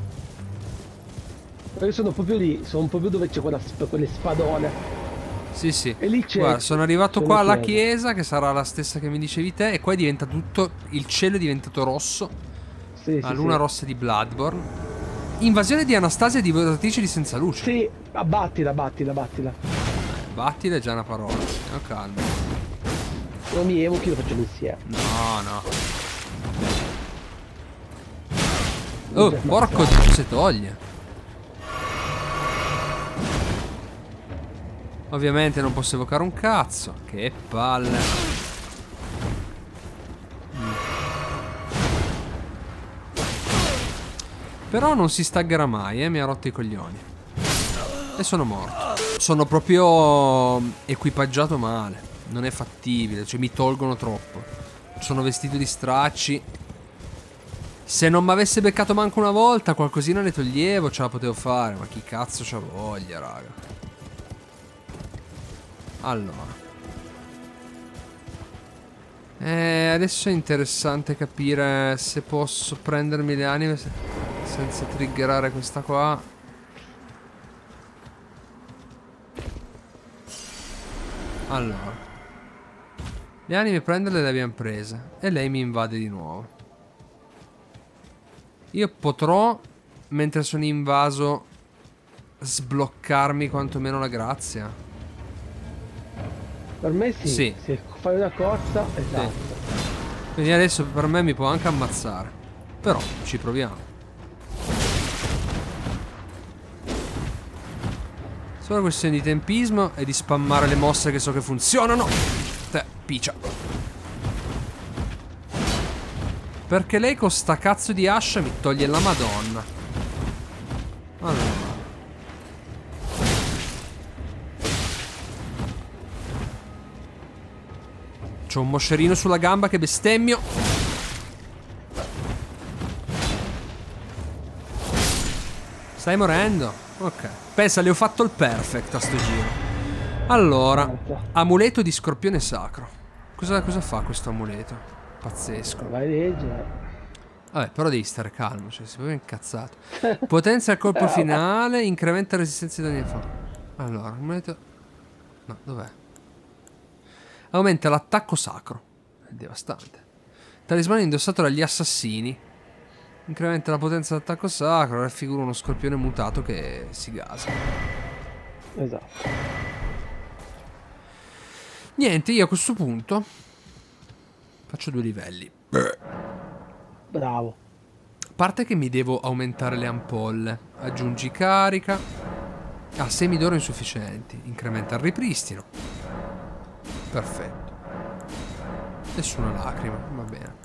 Io sono proprio lì, sono proprio dove c'è quella sp- quelle spadone. Sì, sì. E lì c'è... Guarda, sono arrivato c'è qua la alla chiesa, che sarà la stessa che mi dicevi te, e qua diventa tutto... Il cielo è diventato rosso. Sì, La sì, luna sì. rossa di Bloodborne. Invasione di Anastasia, divoratrice di senza luce. Sì, abbattila, battila, battila. Battile è già una parola. No, calma. Non mi evochi, lo facciamo insieme. No, no. Oh, porco dio, si toglie. Ovviamente non posso evocare un cazzo. Che palle. Mm. Però non si staggerà mai, eh, mi ha rotto i coglioni. E sono morto. Sono proprio equipaggiato male. Non è fattibile, cioè mi tolgono troppo. Sono vestito di stracci. Se non mi avesse beccato manco una volta, qualcosina ne toglievo, ce la potevo fare. Ma chi cazzo c'ha voglia, raga. Allora. Eh, adesso è interessante capire se posso prendermi le anime se- senza triggerare questa qua. Allora. Le anime prenderle le abbiamo prese. E lei mi invade di nuovo. Io potrò, mentre sono invaso, sbloccarmi quantomeno la grazia. Per me sì. Sì. Se fai una corsa, esatto. Quindi adesso per me mi può anche ammazzare. Però ci proviamo. Solo questione di tempismo e di spammare le mosse che so che funzionano. Te, piccia. Perché lei con sta cazzo di ascia mi toglie la madonna. Allora. C'ho un moscerino sulla gamba che bestemmio. Stai morendo? Ok. Pensa, le ho fatto il perfect a sto giro. Allora, amuleto di scorpione sacro. Cosa, cosa fa questo amuleto? Pazzesco. Vai leggere. Vabbè, però devi stare calmo, cioè sei proprio incazzato. Potenza al colpo finale, incrementa resistenza di danni fa. Allora, amuleto... No, dov'è? Aumenta l'attacco sacro. È devastante. Talismano indossato dagli assassini. Incrementa la potenza dell'attacco sacro. Raffigura uno scorpione mutato che si gasa. Esatto. Niente, io a questo punto faccio due livelli. Bravo. A parte che mi devo aumentare le ampolle. Aggiungi carica. Ah, semi d'oro insufficienti. Incrementa il ripristino. Perfetto. Nessuna lacrima, va bene.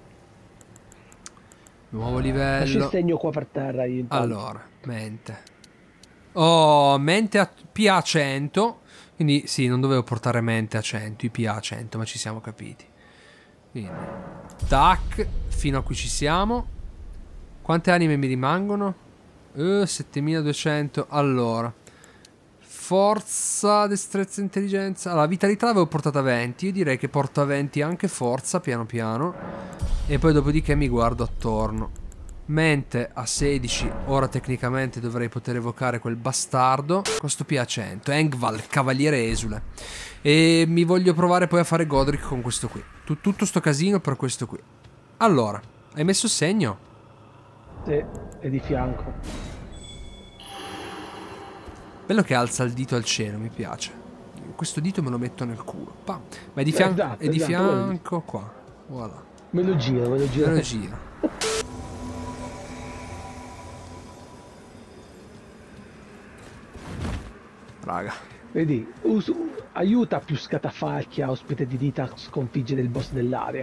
Nuovo Lasci il livello. segno qua per terra. Allora, mente. Oh, mente a P A cento. Quindi sì, non dovevo portare mente a cento, i P A a cento, ma ci siamo capiti. Quindi, tac, fino a qui ci siamo. Quante anime mi rimangono? Uh, settemiladuecento. Allora, forza, destrezza, intelligenza. Allora, vitalità l'avevo portata a venti. Io direi che porto a venti anche forza, piano piano. E poi dopodiché mi guardo attorno. Mente a sedici. Ora tecnicamente dovrei poter evocare quel bastardo. Questo P A cento. Engval, cavaliere esule. E mi voglio provare poi a fare Godric con questo qui. Tut- tutto sto casino per questo qui. Allora, hai messo segno? Sì, è di fianco. Bello che alza il dito al cielo, mi piace. Questo dito me lo metto nel culo. Pam. Ma è di fianco, Esatto, è di esatto, fianco qua. Voilà. Me lo giro, me lo giro. Me lo giro. Raga. Vedi, us- aiuta più scatafalchia, ospite di dita, a sconfiggere il boss dell'area.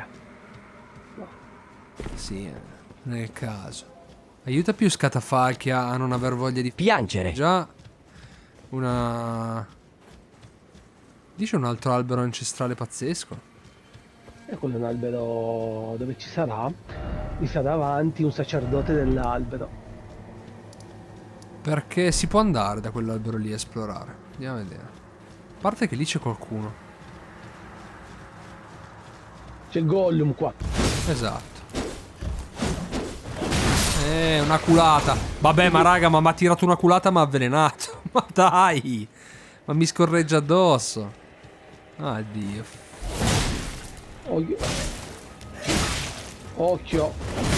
Sì, eh, nel caso. Aiuta più scatafalchia a non aver voglia di Piangere. Già una... Dice un altro albero ancestrale pazzesco. E quello è un albero dove ci sarà, mi sta davanti un sacerdote dell'albero. Perché si può andare da quell'albero lì a esplorare. Andiamo a vedere. A parte che lì c'è qualcuno. C'è il Gollum qua. Esatto. Eh, una culata. Vabbè, ma raga, ma mi ha tirato una culata, ma ha avvelenato. Ma dai. Ma mi scorreggia addosso. Ah, Dio. Occhio. Occhio.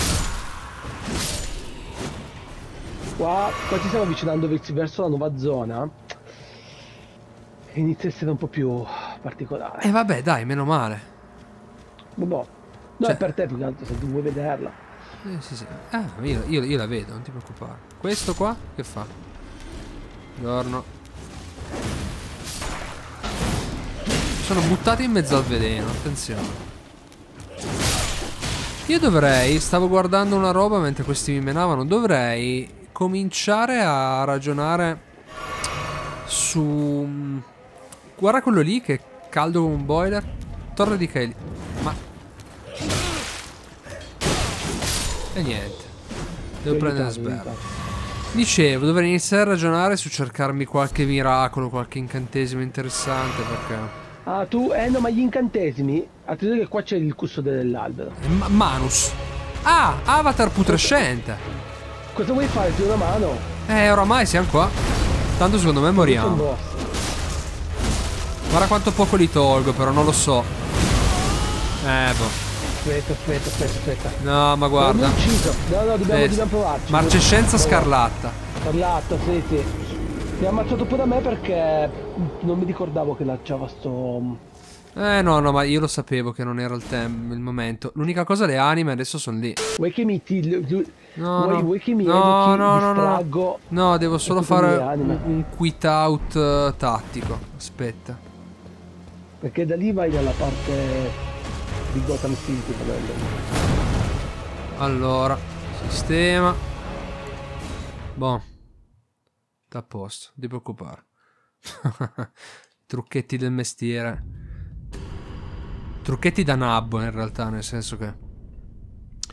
Qua, qua ci stiamo avvicinando verso verso la nuova zona. E inizia a essere un po' più particolare. Eh, vabbè, dai, meno male. Vabbè. No, Cioè- è per te più che altro se tu vuoi vederla. Eh, sì, sì. Ah, io, io- io la vedo, non ti preoccupare. Questo qua, che fa? Buongiorno. Sono buttati in mezzo al veleno, attenzione. Io dovrei, stavo guardando una roba mentre questi mi menavano, dovrei cominciare a ragionare su... Guarda quello lì che è caldo come un boiler. Torre di Kaeli. Ma... E niente. Devo Ti ho prendere aiutato, ti ho sberla. aiutato. Dicevo, dovrei iniziare a ragionare su cercarmi qualche miracolo, qualche incantesimo interessante perché... Ah, tu... Eh no, ma gli incantesimi... Attenzione che qua c'è il custode dell'albero. Ma- Manus. Ah, Avatar putrescente. Cosa vuoi fare? Ti do una mano? Eh, oramai siamo qua. Tanto secondo me Questo è un moriamo. boss. Guarda quanto poco li tolgo, però non lo so. Eh, boh. Aspetta, aspetta, aspetta, aspetta. No, ma guarda. L'ho ucciso. No, no, dobbiamo, Aspetta. dobbiamo provarci. Marcescenza Dobbiamo- scarlatta. Scarlatta, sì, sì. Mi ha ammazzato pure a me perché non mi ricordavo che lanciava sto... Eh, no, no, ma io lo sapevo che non era il tempo, il momento. L'unica cosa, le anime adesso sono lì. Vuoi che mi ti... No, vuoi, no. vuoi che mi No, evochi, no, no, no. distraggo? No, devo solo e tutte le fare mie anime? un, un quit out eh, tattico. Aspetta. Perché da lì vai dalla parte di Gotham City. volendo. Allora, sistema. Boh. Sta a posto, non ti preoccupare. Trucchetti del mestiere. Trucchetti da nabbo in realtà, nel senso che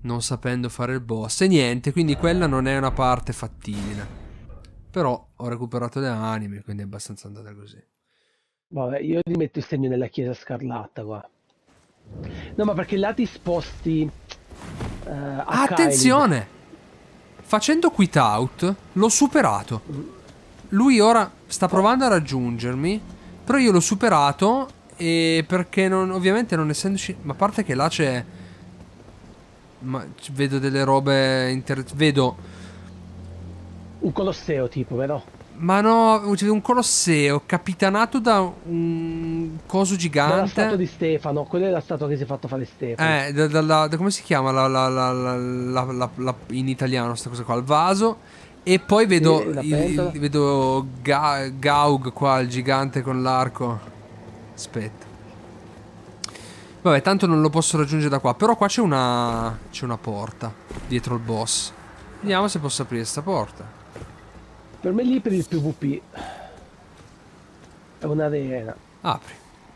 non sapendo fare il boss. E niente, quindi quella non è una parte fattibile. Però ho recuperato le anime, quindi è abbastanza andata così. Vabbè, io ti metto il segno nella chiesa scarlatta qua. No, ma perché là ti sposti eh, a Ah, attenzione! Facendo quit out l'ho superato. Lui ora sta provando a raggiungermi, però io l'ho superato e perché non, ovviamente non essendoci... Ma a parte che là c'è... Ma vedo delle robe... Inter... Vedo... Un colosseo tipo, vero? Ma no, c'è un colosseo capitanato da un coso Dalla gigante. statua di Stefano, quella è la statua che si è fatto fare Stefano. Eh, da, da- da- da- come si chiama la, la- la- la- la- la- la- in italiano questa cosa qua? Il vaso. E poi vedo, Sì, la il- pentola. il- vedo Ga- Gaug qua, il gigante con l'arco. Aspetta. Vabbè, tanto non lo posso raggiungere da qua. Però qua c'è una, c'è una porta dietro il boss. Vediamo se posso aprire sta porta. Per me lì per il PvP è un'arena. Apri.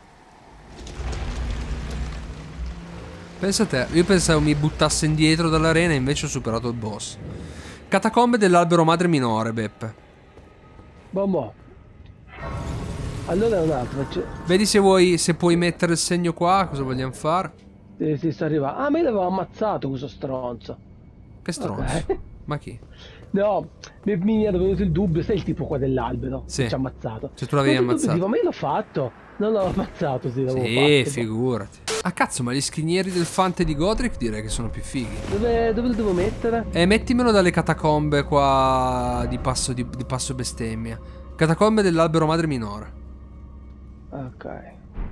Pensa a te, io pensavo mi buttasse indietro dall'arena e invece ho superato il boss. Catacombe dell'albero madre minore, Beppe. Boh, allora è un altro. Cioè, Vedi se vuoi, se puoi mettere il segno qua, cosa vogliamo fare? si, si sta arrivando. Ah, me l'avevo ammazzato questo stronzo. Che stronzo. Ok. Ma chi? No, mi, mi era venuto il dubbio, sai il tipo qua dell'albero? Sì. Che ci ha ammazzato. Se tu l'avevi Ma ammazzato. Dico, ma io l'ho fatto. Non l'ho ammazzato, sì, l'avevo Sì, fatto. figurati. Ah cazzo, ma gli schinieri del Fante di Godric direi che sono più fighi. Dove, dove lo devo mettere? E mettimelo dalle catacombe qua di passo, di, di passo bestemmia. Catacombe dell'albero madre minore. Ok.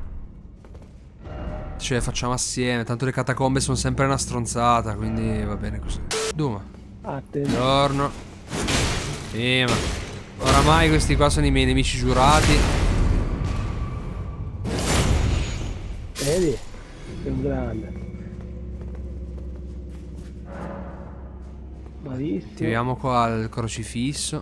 Ce le facciamo assieme, tanto le catacombe sono sempre una stronzata, quindi va bene così. Duma. Attenzione. Buongiorno. Sì, ma oramai questi qua sono i miei nemici giurati. Vedi? Sei un grande. Bravissimo. Tiriamo qua il crocifisso.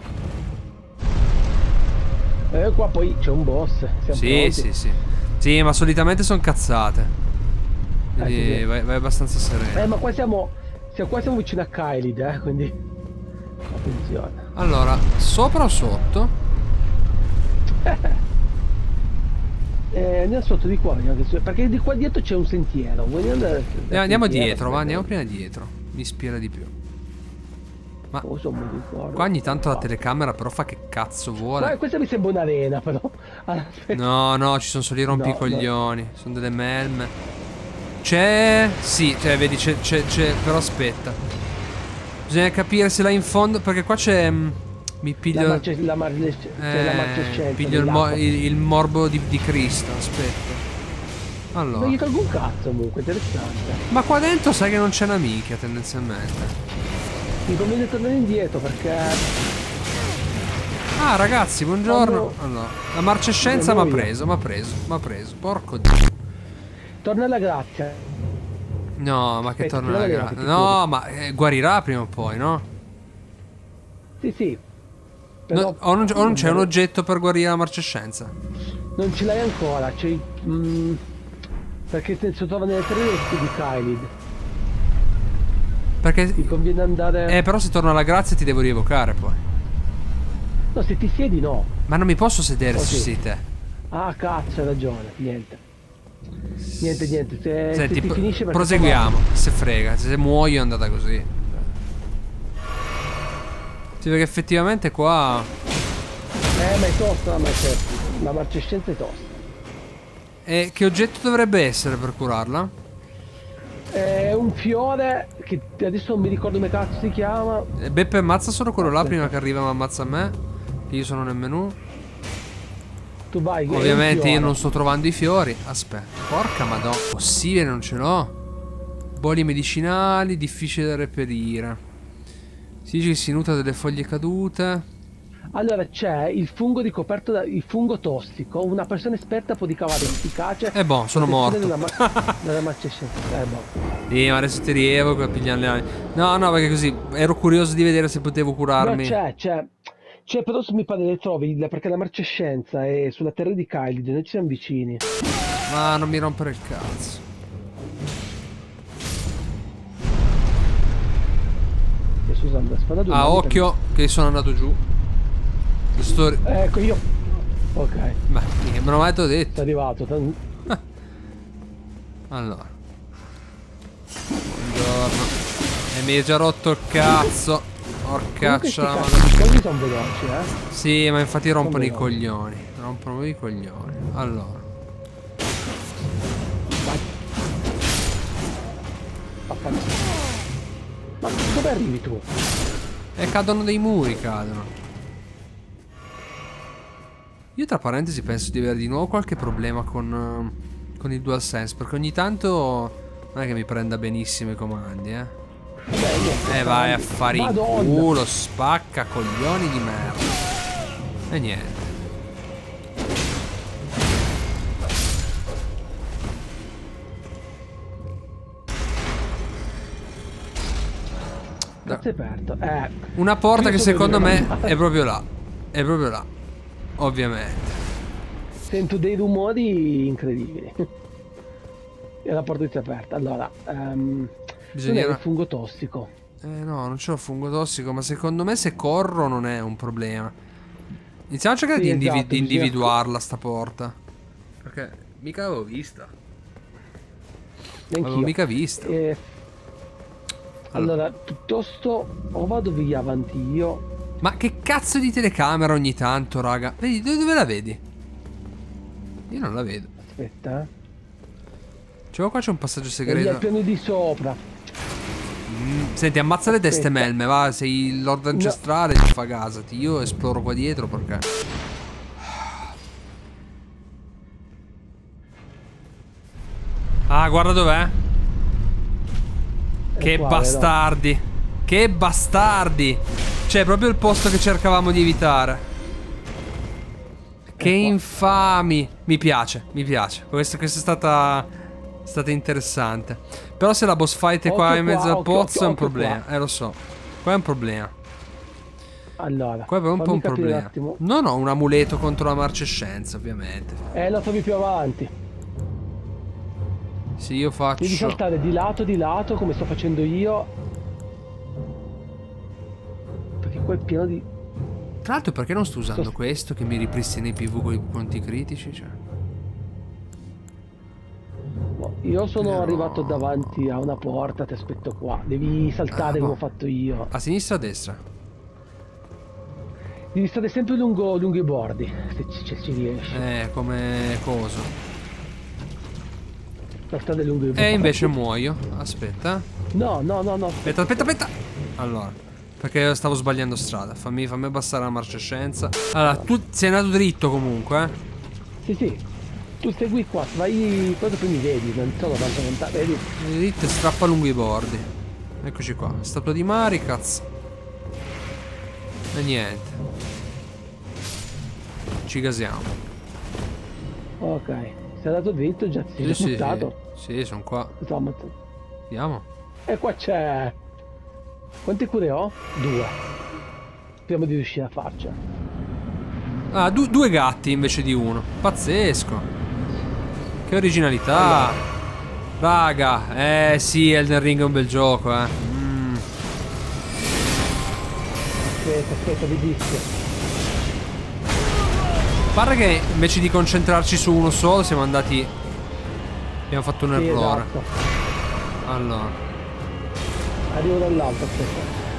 E qua poi c'è un boss. Siamo Sì, pronti? sì, sì. Sì, ma solitamente sono cazzate. Quindi Eh, sì, sì. vai, vai abbastanza sereno. Eh, ma qua siamo, siamo, qua siamo vicino a Kylid, eh, quindi attenzione. Allora, sopra o sotto? Eh, andiamo sotto di qua, vediamo che su- perché di qua dietro c'è un sentiero. Vogliamo andare- Andiamo, andiamo sentiero, dietro, va, aspetta. andiamo prima dietro. Mi ispira di più. Ma Oh, sono mi ricordo. qua ogni tanto la telecamera però fa che cazzo Ma vuole. questa mi sembra un'arena, però. Allora, aspetta. No, no, ci sono solo i rompicoglioni. Sono delle melme. C'è... Sì, cioè, vedi, c'è... c'è... Però aspetta. Bisogna capire se là in fondo... Perché qua c'è... mm, Mi La, piglio... marce, la, marce, c'è la marcescenza Eh, piglio il, mo- dell'acqua. il, il morbo di, di Cristo. Aspetta. Allora. Non gli tolgo un cazzo comunque, interessante. Ma qua dentro sai che non c'è una minchia tendenzialmente. Mi conviene tornare indietro perché... Ah ragazzi, buongiorno. Quando- Allora, la marcescenza mi ha Io. preso, mi ha preso, mi ha preso. Porco dio. Torna alla grazia. No, ma che Aspetta, torna ti la vedo gra- che ti No, ma eh, guarirà prima o poi, no? Sì, sì. No, Però o non, o non c'è un oggetto per guarire la marcescenza? non ce l'hai ancora, c'è... mm, perché se si trova nelle tre resti di Kylid. Perché... Ti conviene andare... Eh, però se torno alla grazia ti devo rievocare poi. No, se ti siedi no. Ma non mi posso sedere Oh, se sì. sei te. Ah, cazzo, hai ragione. Niente. Niente, niente. Se, Senti, se ti pro- finisce perché proseguiamo. Se frega, se muoio è andata così. Sì, perché effettivamente qua... Eh, ma è tosta la marcescenza. La marcescenza è tosta. E che oggetto dovrebbe essere per curarla? È un fiore che adesso non mi ricordo come cazzo si chiama. Eh, Beppe ammazza solo quello là prima che arriva ma ammazza me. Che io sono nel menu. Tu vai. è un Ovviamente io fiore. non sto trovando i fiori. Aspetta. Porca madonna. Possibile, non ce l'ho. Boli medicinali, difficile da reperire. Si dice che si nutra delle foglie cadute. Allora c'è il fungo ricoperto da il fungo tossico. Una persona esperta può ricavare efficace. Eh boh, sono morto. Della, ma- della marcescenza. Eh boh. Sì, ma adesso ti rievoco e pigliamo le ali. No, no, perché così ero curioso di vedere se potevo No, curarmi. c'è, c'è. C'è, però se mi pare le trovi perché la marcescenza è sulla terra di Kylid, noi ci siamo vicini. Ma non mi rompere il cazzo. sto usando la spada due Ah, mani occhio, che sono andato giù. Sto... per- Ecco io. Ok, Beh, mica me l'ho mai detto. è arrivato. tan- Allora. Buongiorno. E mi hai già rotto il cazzo. Comunque sti Porcaccia la cazzo di scontri sono veloci, eh. Sì, ma infatti rompono i veloci. coglioni. Rompono i coglioni. Allora. Vai. Vaffanculo. Ma dove arrivi tu? E cadono dei muri, cadono. Io tra parentesi penso di avere di nuovo qualche problema con, eh, con il DualSense, perché ogni tanto non è che mi prenda benissimo i comandi, eh. Vabbè, niente, E vai a fare in Madonna. culo, spacca coglioni di merda. E niente. Cazzo è aperto. Eh, Una porta io che so secondo dove me andare. è proprio là. È proprio là. Ovviamente. Sento dei rumori incredibili. E la porta è aperta. Allora, um, Bisognerà- non è il fungo tossico. Eh no, non c'ho il fungo tossico, ma secondo me se corro non è un problema. Iniziamo a cercare Sì, di, indivi- esatto, di bisogna- individuarla sta porta. Perché mica l'avevo vista. L'avevo Neanch'io. mica vista. Eh, Allora. allora, piuttosto o vado via avanti io. Ma che cazzo di telecamera ogni tanto, raga? Vedi, dove, dove la vedi? Io non la vedo. Aspetta, eh. Cioè, qua c'è un passaggio È lì al segreto. piano di sopra. Mm, Senti, ammazza le teste Aspetta. melme, va. Sei il lord ancestrale, ti fa gasati. Io esploro qua dietro perché. Ah, guarda dov'è. È Che qua, bastardi. Che bastardi. Cioè, proprio il posto che cercavamo di evitare. Che qua. infami. Mi piace, mi piace. Questa, questa è stata, è stata interessante. Però se la boss fight è qua Occhio in mezzo qua, al occhio, pozzo occhio, è un occhio problema. qua. Eh, lo so. Qua è un problema. Allora, Qua è un po' fammi un capire problema. attimo. Non ho un amuleto contro la marcescenza, ovviamente. Eh, lo trovi più avanti. Se io Devi faccio... saltare di lato, di lato, come sto facendo io. Perché qua è pieno di... Tra l'altro perché non sto usando Sto- questo che mi ripristina i P V con i punti critici? Cioè... No, io sono Però- arrivato davanti a una porta, ti aspetto qua. Devi saltare Ah, come boh. ho fatto io. A sinistra o a destra? Devi stare sempre lungo, lungo i bordi, se ci, se ci riesci. Eh, come coso. La strada è lungo i bordi. E invece muoio. Aspetta. No, no, no, no. Aspetta, aspetta, aspetta. Allora, perché stavo sbagliando strada. Fammi, fammi abbassare la marcescenza. Allora, tu sei andato dritto comunque, eh? Sì, sì. Tu segui qua, vai... Poi dopo mi vedi, non sono tanto lontano. Vedi? Dritto e strappa lungo i bordi. Eccoci qua. Statua di Marikaz. E niente. Ci gasiamo. Ok. Sei andato dritto, già ti sei Sì, sì, buttato. sì. Sì, sono qua. Insomma. Andiamo. E qua c'è... Quante cure ho? Due. Speriamo di riuscire a farcela. Ah, du- due gatti invece di uno. Pazzesco. Che originalità. Raga, eh sì, Elden Ring è un bel gioco, eh. Mm. Aspetta, aspetta, vedissimo. Pare che invece di concentrarci su uno solo siamo andati... Abbiamo fatto un Sì, errore. esatto. Allora. Arrivo dall'alto, aspetta.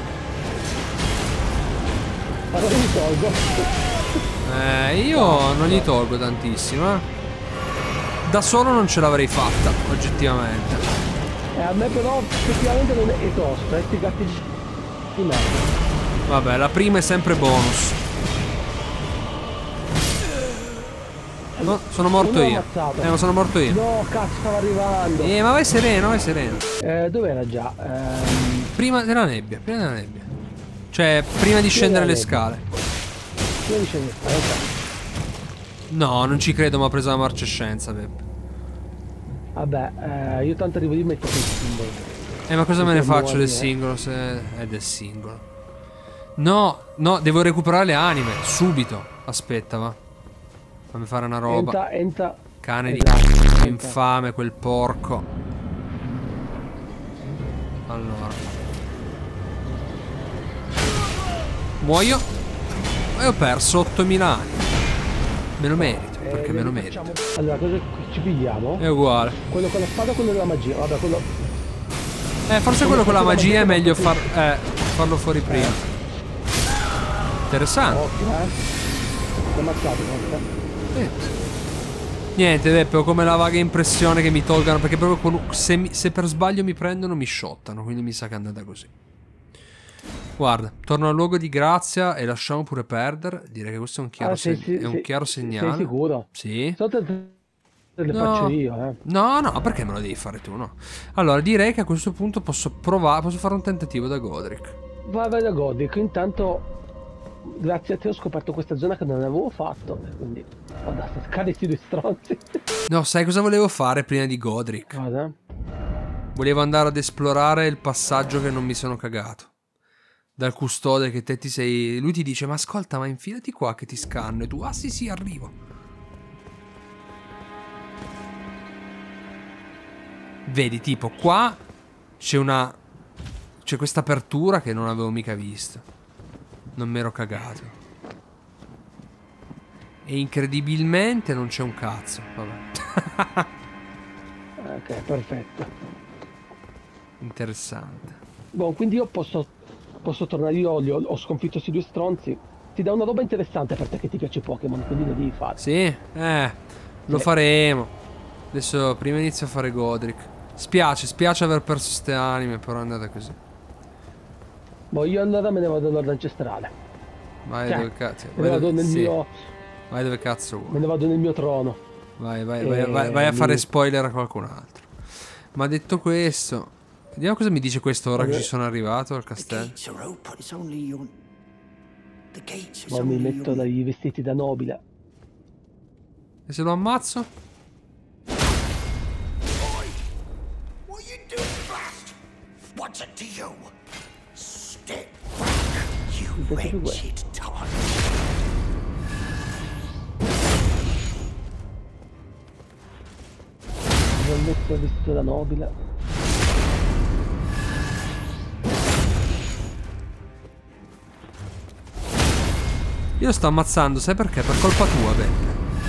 Allora mi tolgo. Eh, io non gli tolgo tantissimo, eh. Da solo non ce l'avrei fatta, oggettivamente. E a me però effettivamente non è, è tosto, eh, sti gatti di, di merda. Vabbè, la prima è sempre bonus. No, sono morto Uno l'ho io. ammazzato. Eh, ma sono morto io. No, cazzo, stava arrivando. Eh, ma vai sereno, vai sereno. Eh, dov'era già? Ehm, Prima della nebbia, prima della nebbia. Cioè, prima di scendere le della scale. Io dicevo, aspetta. No, non ci credo, ma ha preso la marcescenza, Peppe. Vabbè, eh, io tanto arrivo di mettere il simbolo. Eh, ma cosa me ne Perché faccio del muori, eh. singolo se è del singolo? No, no, devo recuperare le anime, subito. Aspetta, va. Fammi fare una roba. Enta, enta. Cane Esatto, di enta. infame, quel porco. Allora. Muoio. E ho perso ottomila anni. Me lo merito, Eh, perché me lo merito. facciamo- Allora, cosa ci pigliamo? È uguale. Quello con la spada o quello della magia? Vabbè, quello... Eh, forse quello con la magia è meglio far, eh, farlo fuori prima. Interessante. Ottimo, eh. Ti ho ammazzato, forse. Eh. Niente, Beppe, ho come la vaga impressione che mi tolgano, perché proprio con- se, mi- se per sbaglio mi prendono mi shottano, quindi mi sa che è andata così. Guarda, torno al luogo di grazia e lasciamo pure perdere. Direi che questo è un chiaro, Ah, sei- seg- sei- è un sei- chiaro segnale. Sei sicuro? Sì. Sotto te le No. faccio io, eh. No, no, perché me lo devi fare tu, no? Allora, direi che a questo punto posso provare, posso fare un tentativo da Godric. Vai, vai da Godric. Intanto, grazie a te ho scoperto questa zona che non avevo fatto. Quindi, vado a cercare questi due stronzi. No, sai cosa volevo fare prima di Godric? Cosa? Volevo andare ad esplorare il passaggio che non mi sono cagato. Dal custode che te ti sei... Lui ti dice, ma ascolta, ma infilati qua che ti scanno. E tu, ah sì sì, arrivo. Vedi, tipo, qua c'è una... C'è questa apertura che non avevo mica visto. Non mi ero cagato. E incredibilmente non c'è un cazzo. Vabbè. Ok, perfetto. Interessante. Boh, quindi io posso... Posso tornare io, li ho, ho sconfitto questi due stronzi. Ti dà una roba interessante per te che ti piace Pokémon, quindi lo devi fare. Sì, eh, lo Sì. faremo. Adesso prima inizio a fare Godric. Spiace, spiace aver perso ste anime, però è andata così. Boh, io allora me ne vado all'ordine ancestrale. Vai Cioè, dove cazzo. Me ne vado nel sì. mio... Vai dove cazzo vuoi. Me ne vado nel mio trono. Vai, vai, E vai, vai, vai a mi- fare spoiler a qualcun altro. Ma detto questo, vediamo cosa mi dice questo ora che Vabbè. ci sono arrivato al The castello. gates are open. It's only your. The gates is Ma mi only metto your. dai vestiti da nobile. E se lo ammazzo? What you do, blast? What's it to you? Step back, you Senti più wretched target. Mi metto il vestito da nobile. Io lo sto ammazzando, sai perché? Per colpa tua, Beppe.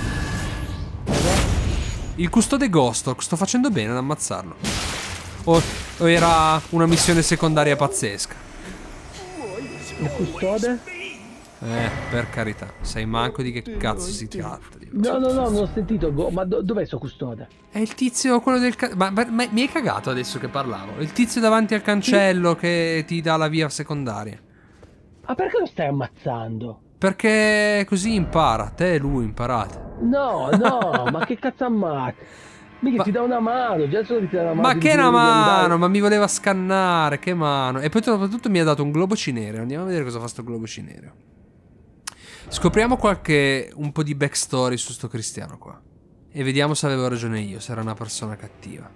Il custode Ghost, sto facendo bene ad ammazzarlo. O, o era una missione secondaria pazzesca? Il custode? Eh, per carità, sei manco di che cazzo si tratta. Dio. No, no, no, non ho sentito. go- Ma do- dov'è suo custode? È il tizio, quello del... ca- Ma, ma- ma mi hai cagato adesso che parlavo. Il tizio davanti al cancello che ti dà la via secondaria. Ah, perché lo stai ammazzando? Perché così impara, te e lui imparate. No, no, ma che cazzo ammazza? Mica Ma- ti dà una mano, già solo che ti dà una mano. Ma ti che dice una devi andare. mano, ma mi voleva scannare, che mano. E poi soprattutto mi ha dato un globo cinereo. Andiamo a vedere cosa fa sto globo cinereo. Scopriamo qualche, un po' di backstory su sto cristiano qua. E vediamo se avevo ragione io, se era una persona cattiva.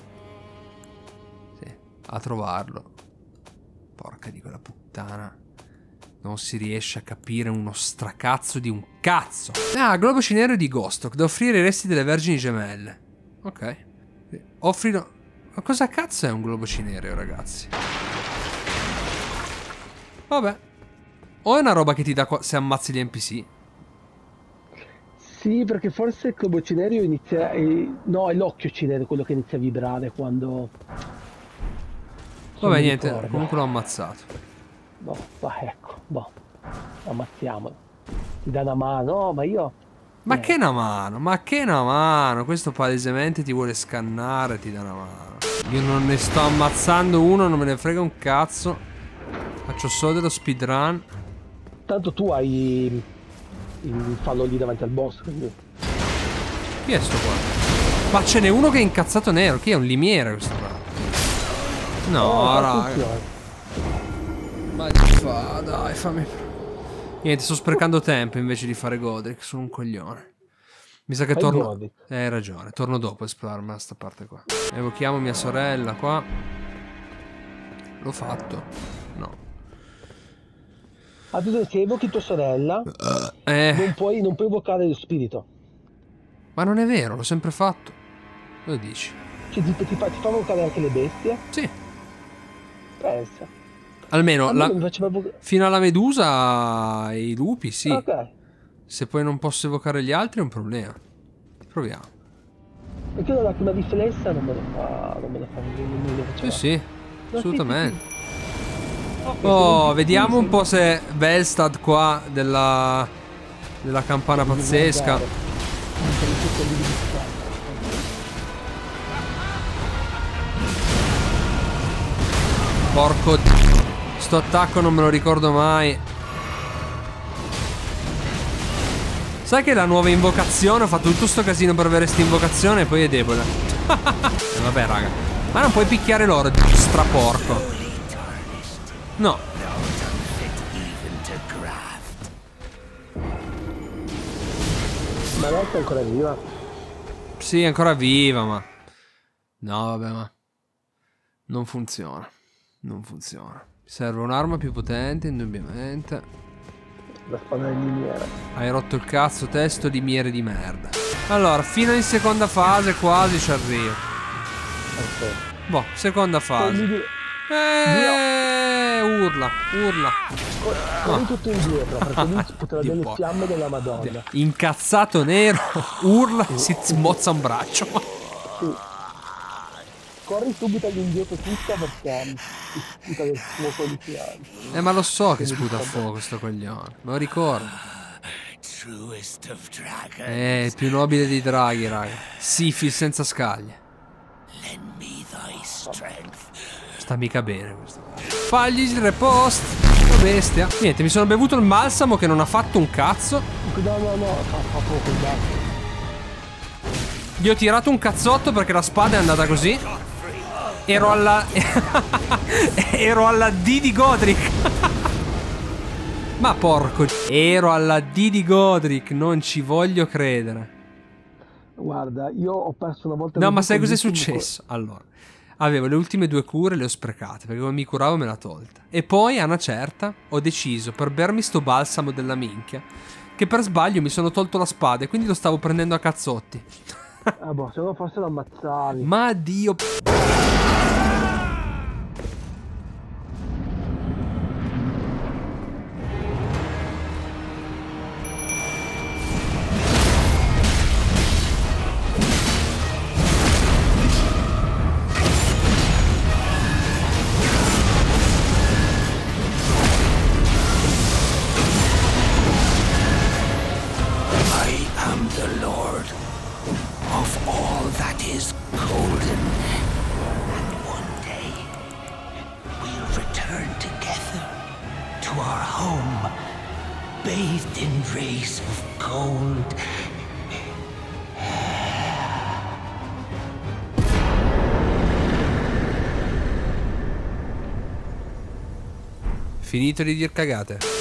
Sì, a trovarlo. Porca di quella puttana. Non si riesce a capire uno stracazzo di un cazzo. Ah, globo cinereo di Gostok, da offrire ai resti delle vergini gemelle. Ok. Offrilo. Ma cosa cazzo è un globo cinereo, ragazzi? Vabbè. O è una roba che ti dà qua- se ammazzi gli N P C. Sì, perché forse il globo cinereo inizia... eh, no, è l'occhio cinereo quello che inizia a vibrare quando... Vabbè, mi niente. ricordo. Comunque l'ho ammazzato. Boh, va, ecco, boh. Ammazziamolo. Ti dà una mano, no, ma io... Ma Eh. che una mano? Ma che una mano? Questo palesemente ti vuole scannare, ti dà una mano. Io non ne sto ammazzando uno, non me ne frega un cazzo. Faccio solo dello speedrun. Tanto tu hai il fallo lì davanti al boss, quindi... Chi è sto qua? Ma ce n'è uno che è incazzato nero. Chi è un limiere questo qua? No, Oh, raga. attenzione. Ma di fa, dai, fammi. Niente, sto sprecando tempo invece di fare Godric. Sono un coglione. Mi sa che Fai torno. Godric. Eh, hai ragione, torno dopo a esplorare ma sta parte qua. Evochiamo mia sorella qua. L'ho fatto. No. Ah, tu se evochi tua sorella, Eh, non puoi, non puoi evocare lo spirito. ma non è vero, l'ho sempre fatto. Lo dici? Cioè ti, ti fa, ti fa evocare anche le bestie? Sì. Pensa. Almeno A me la- non mi faceva evocare. fino alla medusa e i lupi, sì. Ok. Se poi non posso evocare gli altri è un problema. Proviamo. Perché la lacrima riflessa non me lo fa. Non me lo fa. Non me lo faceva. Sì, sì, No, assolutamente. sì, sì, sì. Ok, Oh, sei- vediamo sei- un po' se Velstad qua della, della campana devi pazzesca. guardare. Per i tuoi colleghi di strada. Porco d- sto attacco non me lo ricordo mai. Sai che la nuova invocazione, ho fatto tutto sto casino per avere sta invocazione e poi è debole. E vabbè raga, ma non puoi picchiare loro, straporco. No. Ma l'altra è ancora viva. Sì, è ancora viva, ma... No, vabbè, ma... Non funziona. Non funziona. Mi serve un'arma più potente, indubbiamente. La spada del miniere. Hai rotto il cazzo, testo di miere di merda. Allora, fino in seconda fase quasi ci arrivo. Ok. Boh, seconda Poi fase. mi dire- Eh, urla, urla. Corri tutto indietro, perché lui si poteva Dio delle buono. fiamme della Madonna. Incazzato nero, urla, si smozza un braccio. Sì. Corri subito all'indietro tutta perché si sputa del fuoco di fiamme. Eh, ma lo so che sputa a fuoco sto coglione. Me lo ricordo. Truest of dragons. Eh, il più nobile dei draghi, raga. Sifil senza scaglie. Lend me thy strength. Sta mica bene questo. Fagli il repost. Che bestia. Niente, mi sono bevuto il balsamo che non ha fatto un cazzo. No, no, no, fa, fa poco il gatto. Gli ho tirato un cazzotto perché la spada è andata così. Ero alla... Ero alla D di Godric. Ma porco... Ero alla D di Godric. Non ci voglio credere. Guarda, io ho perso una volta... No, ma sai cos'è l'ultimo- successo? Allora, avevo le ultime due cure, le ho sprecate perché come mi curavo me l'ha tolta. E poi a una certa ho deciso, per bermi sto balsamo della minchia, che per sbaglio mi sono tolto la spada e quindi lo stavo prendendo a cazzotti. Ah, boh, se no forse lo ammazzavi. Ma Dio... I am the Lord of all that is golden. And one day we'll return together to our home, bathed in rays of gold. Finito di dir cagate.